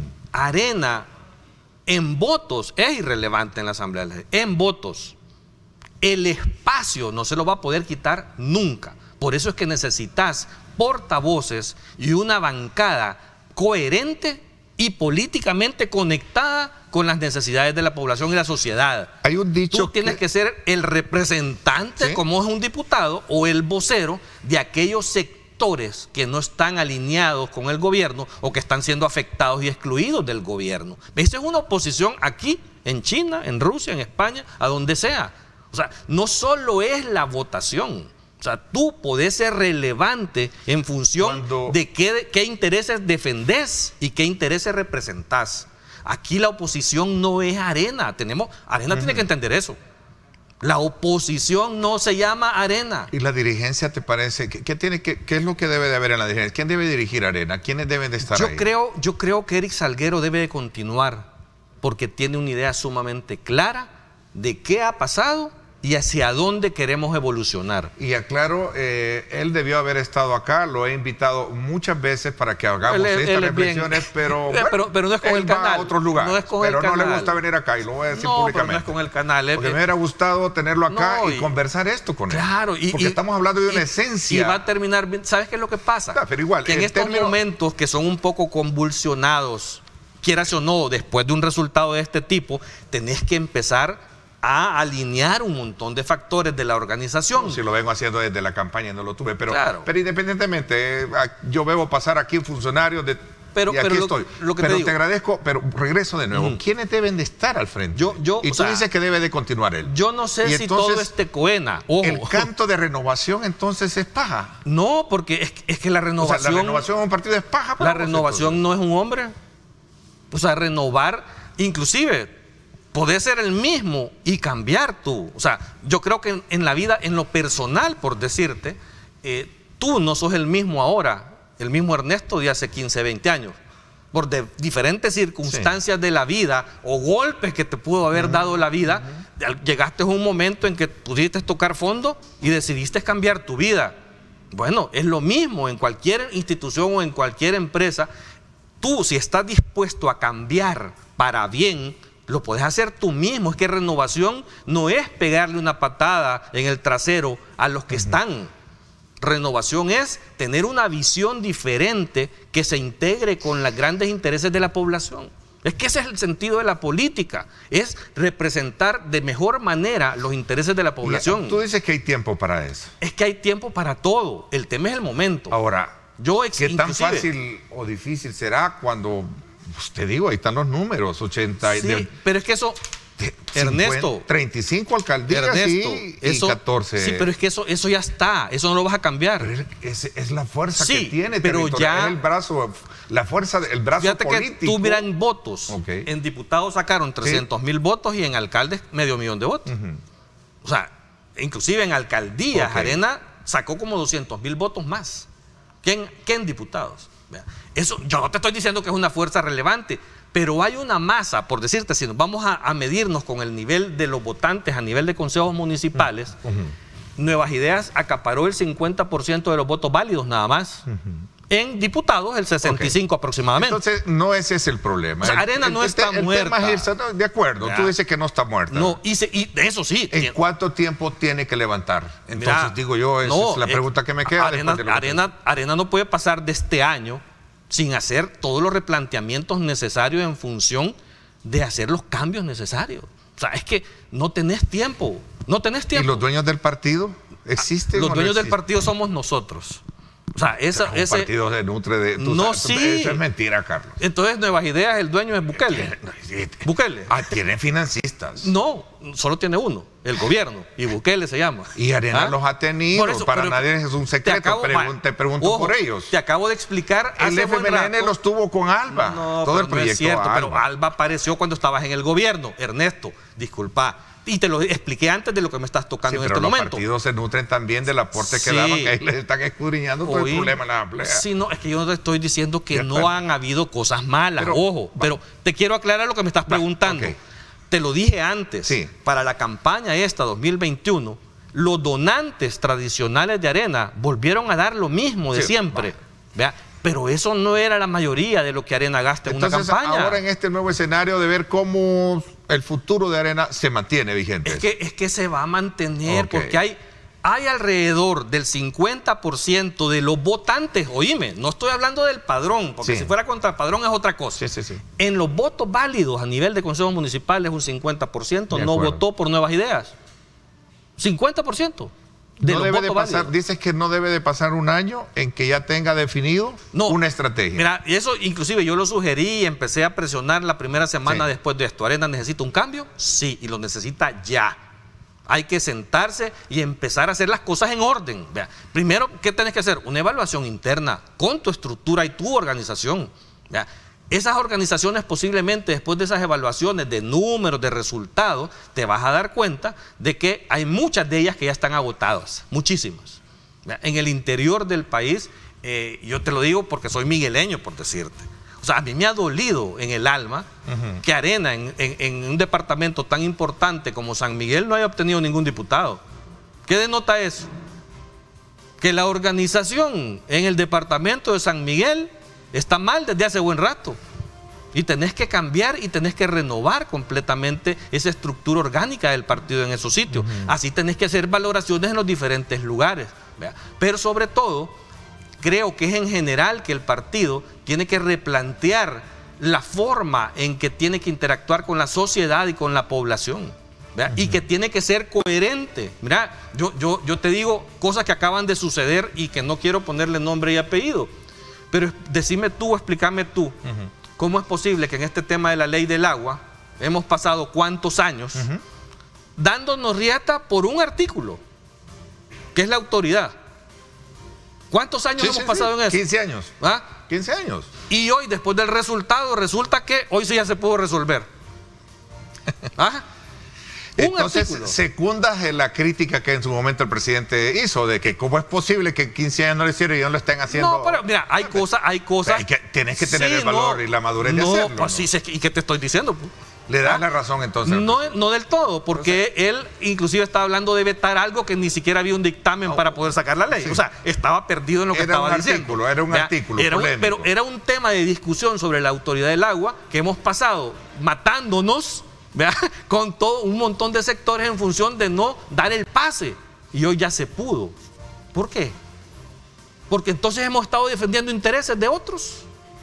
Speaker 5: Arena en votos es irrelevante en la Asamblea. En votos, el espacio no se lo va a poder quitar nunca. Por eso es que necesitas portavoces y una bancada coherente y políticamente conectada con las necesidades de la población y la sociedad.
Speaker 2: Hay un dicho.
Speaker 5: Tú tienes que ser el representante, como es un diputado, o el vocero de aquellos sectores que no están alineados con el gobierno o que están siendo afectados y excluidos del gobierno. Esa es una oposición aquí, en China, en Rusia, en España, a donde sea. O sea, no solo es la votación. O sea, tú podés ser relevante en función de qué intereses defendés y qué intereses representás. Aquí la oposición no es Arena. Arena tiene que entender eso. La oposición no se llama Arena.
Speaker 2: ¿Y la dirigencia te parece? ¿Qué es lo que debe de haber en la dirigencia? ¿Quién debe dirigir Arena? ¿Quiénes deben de estar ahí?
Speaker 5: Yo creo que Eric Salguero debe de continuar porque tiene una idea sumamente clara de qué ha pasado y hacia dónde queremos evolucionar.
Speaker 2: Y aclaro, él debió haber estado acá, lo he invitado muchas veces para que hagamos estas reflexiones, pero, bueno,
Speaker 5: pero no es con
Speaker 2: él
Speaker 5: el canal.
Speaker 2: va a otros lugares,
Speaker 5: no es con
Speaker 2: pero
Speaker 5: el
Speaker 2: no
Speaker 5: canal.
Speaker 2: le gusta venir acá, y lo voy a decir
Speaker 5: no,
Speaker 2: públicamente.
Speaker 5: Pero no es con el canal.
Speaker 2: Porque me hubiera gustado tenerlo acá y conversar esto con él.
Speaker 5: Claro,
Speaker 2: porque estamos hablando de una esencia.
Speaker 5: Y va a terminar bien. ¿Sabes qué es lo que pasa?
Speaker 2: Pero igual,
Speaker 5: que en estos momentos que son un poco convulsionados, quieras o no, después de un resultado de este tipo, tenés que empezar a alinear un montón de factores de la organización.
Speaker 2: Si lo vengo haciendo desde la campaña, no lo tuve, pero,
Speaker 5: claro.
Speaker 2: Pero independientemente, yo veo pasar aquí funcionarios de... y aquí estoy.
Speaker 5: Lo que
Speaker 2: pero
Speaker 5: te
Speaker 2: agradezco, pero regreso de nuevo. ¿Quiénes deben de estar al frente? Y tú dices que debe de continuar él.
Speaker 5: Yo no sé si todo es tecoena. Ojo.
Speaker 2: El canto de renovación entonces es paja.
Speaker 5: No, porque es que la renovación...
Speaker 2: O sea, la renovación en un partido es paja.
Speaker 5: La renovación no es un hombre. O sea, renovar, inclusive... Podés ser el mismo y cambiar tú. O sea, yo creo que en la vida, en lo personal, por decirte, tú no sos el mismo ahora, el mismo Ernesto de hace 15, 20 años. Por diferentes circunstancias de la vida o golpes que te pudo haber dado la vida, llegaste a un momento en que pudiste tocar fondo y decidiste cambiar tu vida. Bueno, es lo mismo en cualquier institución o en cualquier empresa. Tú, si estás dispuesto a cambiar para bien, lo puedes hacer tú mismo. Es que renovación no es pegarle una patada en el trasero a los que están. Renovación es tener una visión diferente que se integre con los grandes intereses de la población. Es que ese es el sentido de la política, es representar de mejor manera los intereses de la población.
Speaker 2: Tú dices que hay tiempo para eso.
Speaker 5: Es que hay tiempo para todo, el tema es el momento.
Speaker 2: Ahora, ¿qué tan fácil o difícil será cuando... Pues te digo, ahí están los números, 80...
Speaker 5: Sí, pero es que eso... Ernesto,
Speaker 2: 35 alcaldías y 14.
Speaker 5: Sí, pero es que eso ya está, eso no lo vas a cambiar.
Speaker 2: Pero es la fuerza que tiene,
Speaker 5: pero ya
Speaker 2: es el brazo, la fuerza del brazo
Speaker 5: fíjate
Speaker 2: político.
Speaker 5: Que tú miras en votos, en diputados sacaron 300,000 votos y en alcaldes 500,000 de votos. O sea, inclusive en alcaldías, Arena sacó como 200,000 votos más que en diputados. Eso, yo no te estoy diciendo que es una fuerza relevante, pero hay una masa, por decirte, si nos vamos a medirnos con el nivel de los votantes a nivel de consejos municipales, Nuevas Ideas acaparó el 50% de los votos válidos nada más. En diputados el 65 aproximadamente.
Speaker 2: Entonces no ese es el problema.
Speaker 5: O sea, Arena no está muerta.
Speaker 2: De acuerdo, tú dices que no está muerta.
Speaker 5: No, y eso sí.
Speaker 2: ¿En cuánto tiempo tiene que levantar? Entonces
Speaker 5: mira,
Speaker 2: digo yo, esa es la pregunta que me queda.
Speaker 5: Arena no puede pasar de este año sin hacer todos los replanteamientos necesarios en función de hacer los cambios necesarios. O sea, es que no tenés tiempo. No tenés tiempo.
Speaker 2: ¿Y los dueños del partido existen?
Speaker 5: Los dueños del partido somos nosotros. O sea, ese
Speaker 2: partido se nutre de... Eso es mentira, Carlos.
Speaker 5: Entonces, Nuevas Ideas, el dueño es Bukele. Bukele.
Speaker 2: Tiene financistas.
Speaker 5: No, solo tiene uno, el gobierno, y Bukele se llama.
Speaker 2: Y Arena los ha tenido, para nadie es un secreto. Te pregunto por ellos.
Speaker 5: Te acabo de explicar.
Speaker 2: El FMLN los tuvo con Alba. Todo el proyecto.
Speaker 5: No es cierto, pero Alba apareció cuando estabas en el gobierno. Ernesto, disculpa. Y te lo expliqué antes de lo que me estás tocando en este momento.
Speaker 2: Pero los partidos se nutren también del aporte que daban, que ahí les están escudriñando todo el problema en la asamblea.
Speaker 5: Sí, no, es que yo no te estoy diciendo que no han habido cosas malas, pero te quiero aclarar lo que me estás preguntando. Te lo dije antes, para la campaña esta 2021, los donantes tradicionales de Arena volvieron a dar lo mismo de siempre. ¿Vea? Pero eso no era la mayoría de lo que Arena gasta en una campaña.
Speaker 2: Ahora en este nuevo escenario de ver cómo el futuro de Arena se mantiene vigente.
Speaker 5: Es que se va a mantener porque hay alrededor del 50% de los votantes, oíme, no estoy hablando del padrón, porque si fuera contra el padrón es otra cosa. En los votos válidos a nivel de consejos municipales, un 50% no votó por Nuevas Ideas. 50%.
Speaker 2: No debe de pasar, dices que no debe de pasar un año en que ya tenga definido una estrategia.
Speaker 5: Mira, y eso inclusive yo lo sugerí y empecé a presionar la primera semana después de esto. ¿Arena necesita un cambio? Sí, y lo necesita ya. Hay que sentarse y empezar a hacer las cosas en orden. Vea, primero, ¿qué tenés que hacer? Una evaluación interna con tu estructura y tu organización. Vea, esas organizaciones posiblemente después de esas evaluaciones de números, de resultados, te vas a dar cuenta de que hay muchas de ellas que ya están agotadas, muchísimas. En el interior del país, yo te lo digo porque soy migueleño, por decirte. O O sea, a mí me ha dolido en el alma que Arena, en un departamento tan importante como San Miguel, no haya obtenido ningún diputado. ¿Qué denota eso? Que la organización en el departamento de San Miguel está mal desde hace buen rato. Y tenés que cambiar y tenés que renovar completamente esa estructura orgánica del partido en esos sitios. Así tenés que hacer valoraciones en los diferentes lugares. ¿Vea? Pero sobre todo, creo que es en general que el partido tiene que replantear la forma en que tiene que interactuar con la sociedad y con la población. Y que tiene que ser coherente. Mira, yo te digo cosas que acaban de suceder y que no quiero ponerle nombre y apellido. Pero decime tú, explícame tú, ¿cómo es posible que en este tema de la ley del agua hemos pasado cuántos años dándonos riata por un artículo, que es la autoridad? ¿Cuántos años hemos pasado en eso?
Speaker 2: 15 años.
Speaker 5: ¿Ah?
Speaker 2: 15 años.
Speaker 5: Y hoy, después del resultado, resulta que hoy sí ya se pudo resolver. ¿Ah?
Speaker 2: Entonces, secundas la crítica que en su momento el presidente hizo, de que cómo es posible que 15 años no lo hicieron y no lo estén haciendo.
Speaker 5: No, pero mira, hay cosas.
Speaker 2: Tienes que tener el valor y la madurez de hacerlo.
Speaker 5: Pues sí, ¿y qué te estoy diciendo?
Speaker 2: Le das la razón entonces.
Speaker 5: No del todo, porque él inclusive estaba hablando de vetar algo que ni siquiera había un dictamen para poder sacar la ley. Sí. O sea, estaba perdido en lo que estaba diciendo.
Speaker 2: Era un artículo polémico.
Speaker 5: Pero era un tema de discusión sobre la autoridad del agua que hemos pasado matándonos, ¿verdad?, con todo un montón de sectores en función de no dar el pase. Y hoy ya se pudo. ¿Por qué? Porque entonces hemos estado defendiendo intereses de otros.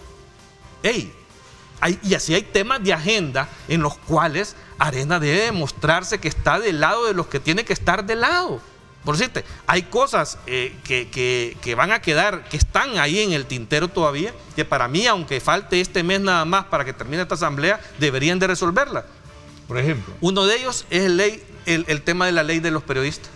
Speaker 5: Y así hay temas de agenda en los cuales Arena debe demostrarse que está del lado de los que tiene que estar del lado. Por decirte, hay cosas que van a quedar, que están ahí en el tintero todavía, que para mí, aunque falte este mes nada más para que termine esta asamblea, deberían de resolverla.
Speaker 2: Por ejemplo,
Speaker 5: uno de ellos es el tema de la ley de los periodistas.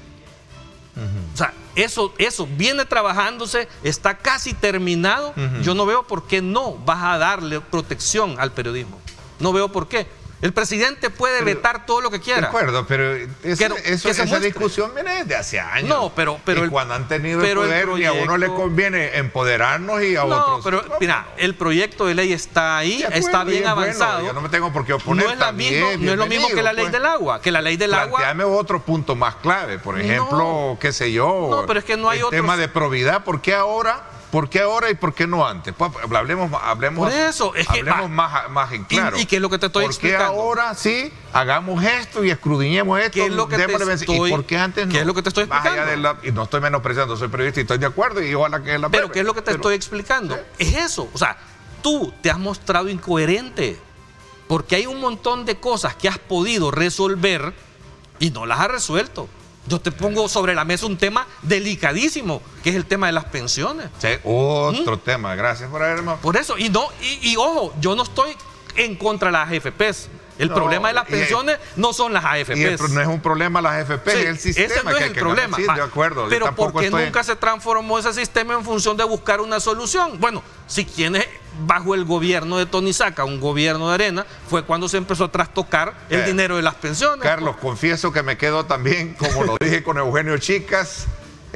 Speaker 5: O sea, eso viene trabajándose, está casi terminado. Yo no veo por qué no vas a darle protección al periodismo. No veo por qué. El presidente puede vetar todo lo que quiera.
Speaker 2: De acuerdo, pero esa discusión viene desde hace años.
Speaker 5: No, pero
Speaker 2: y cuando han tenido el poder, y a uno le conviene empoderarnos y a otros.
Speaker 5: Pero mira, el proyecto de ley está ahí, está bien avanzado.
Speaker 2: Bueno, yo no me tengo por qué oponer.
Speaker 5: No es lo mismo que la ley del agua. Que la ley del agua.
Speaker 2: Planteame otro punto más clave, por ejemplo, qué sé yo.
Speaker 5: No, pero es que no hay otro
Speaker 2: tema de probidad. ¿Por qué ahora? ¿Por qué ahora y por qué no antes? Pues hablemos
Speaker 5: por eso, es que,
Speaker 2: más en claro.
Speaker 5: ¿Y qué es lo que te estoy explicando?
Speaker 2: ¿Por qué ahora sí hagamos esto y escudriñemos esto?
Speaker 5: ¿Qué es lo que
Speaker 2: ¿Y por qué antes no?
Speaker 5: ¿Qué es lo que te estoy explicando?
Speaker 2: Y no estoy menospreciando, soy periodista y estoy de acuerdo y ojalá que la
Speaker 5: Pero ¿qué es lo que te estoy explicando? Es eso. O sea, tú te has mostrado incoherente porque hay un montón de cosas que has podido resolver y no las has resuelto. Yo te pongo sobre la mesa un tema delicadísimo, que es el tema de las pensiones.
Speaker 2: Sí, otro tema. Gracias por haberme...
Speaker 5: Por eso, y ojo, yo no estoy en contra de las AFPs. El problema de las pensiones no son las AFPs.
Speaker 2: No es un problema las AFPs, es el sistema.
Speaker 5: Ese no es el problema.
Speaker 2: Sí, de acuerdo.
Speaker 5: Pero ¿por qué nunca se transformó ese sistema en función de buscar una solución? Bueno, si quienes bajo el gobierno de Tony Saca, un gobierno de Arena, fue cuando se empezó a trastocar el dinero de las pensiones.
Speaker 2: Carlos, confieso que me quedo también, como lo dije con Eugenio Chicas,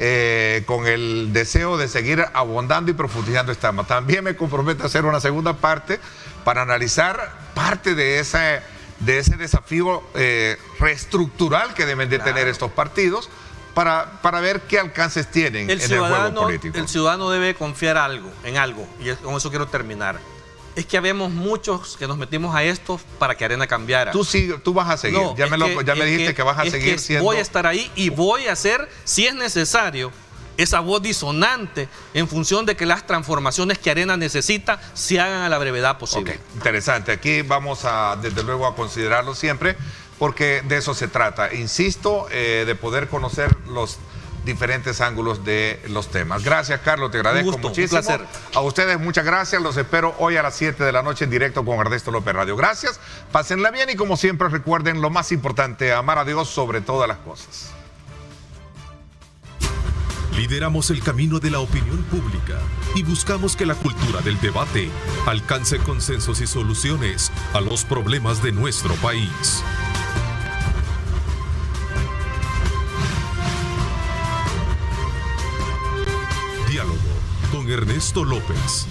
Speaker 2: con el deseo de seguir abondando y profundizando este tema. También me comprometo a hacer una segunda parte para analizar parte de ese desafío reestructural que deben de tener estos partidos para ver qué alcances tienen en el juego político.
Speaker 5: El ciudadano debe confiar en algo, y con eso quiero terminar. Es que habemos muchos que nos metimos a esto para que Arena cambiara.
Speaker 2: Tú vas a seguir.
Speaker 5: No,
Speaker 2: ya me dijiste que vas a seguir siendo...
Speaker 5: Voy a estar ahí y voy a hacer, si es necesario, esa voz disonante en función de que las transformaciones que Arena necesita se hagan a la brevedad posible.
Speaker 2: Okay, interesante. Aquí vamos desde luego a considerarlo siempre, porque de eso se trata. Insisto, de poder conocer los diferentes ángulos de los temas. Gracias, Carlos, te agradezco muchísimo.
Speaker 5: Un placer.
Speaker 2: A ustedes muchas gracias, los espero hoy a las 7 de la noche en directo con Ernesto López Radio. Gracias, pásenla bien y como siempre recuerden lo más importante, amar a Dios sobre todas las cosas.
Speaker 1: Lideramos el camino de la opinión pública y buscamos que la cultura del debate alcance consensos y soluciones a los problemas de nuestro país. Diálogo con Ernesto López.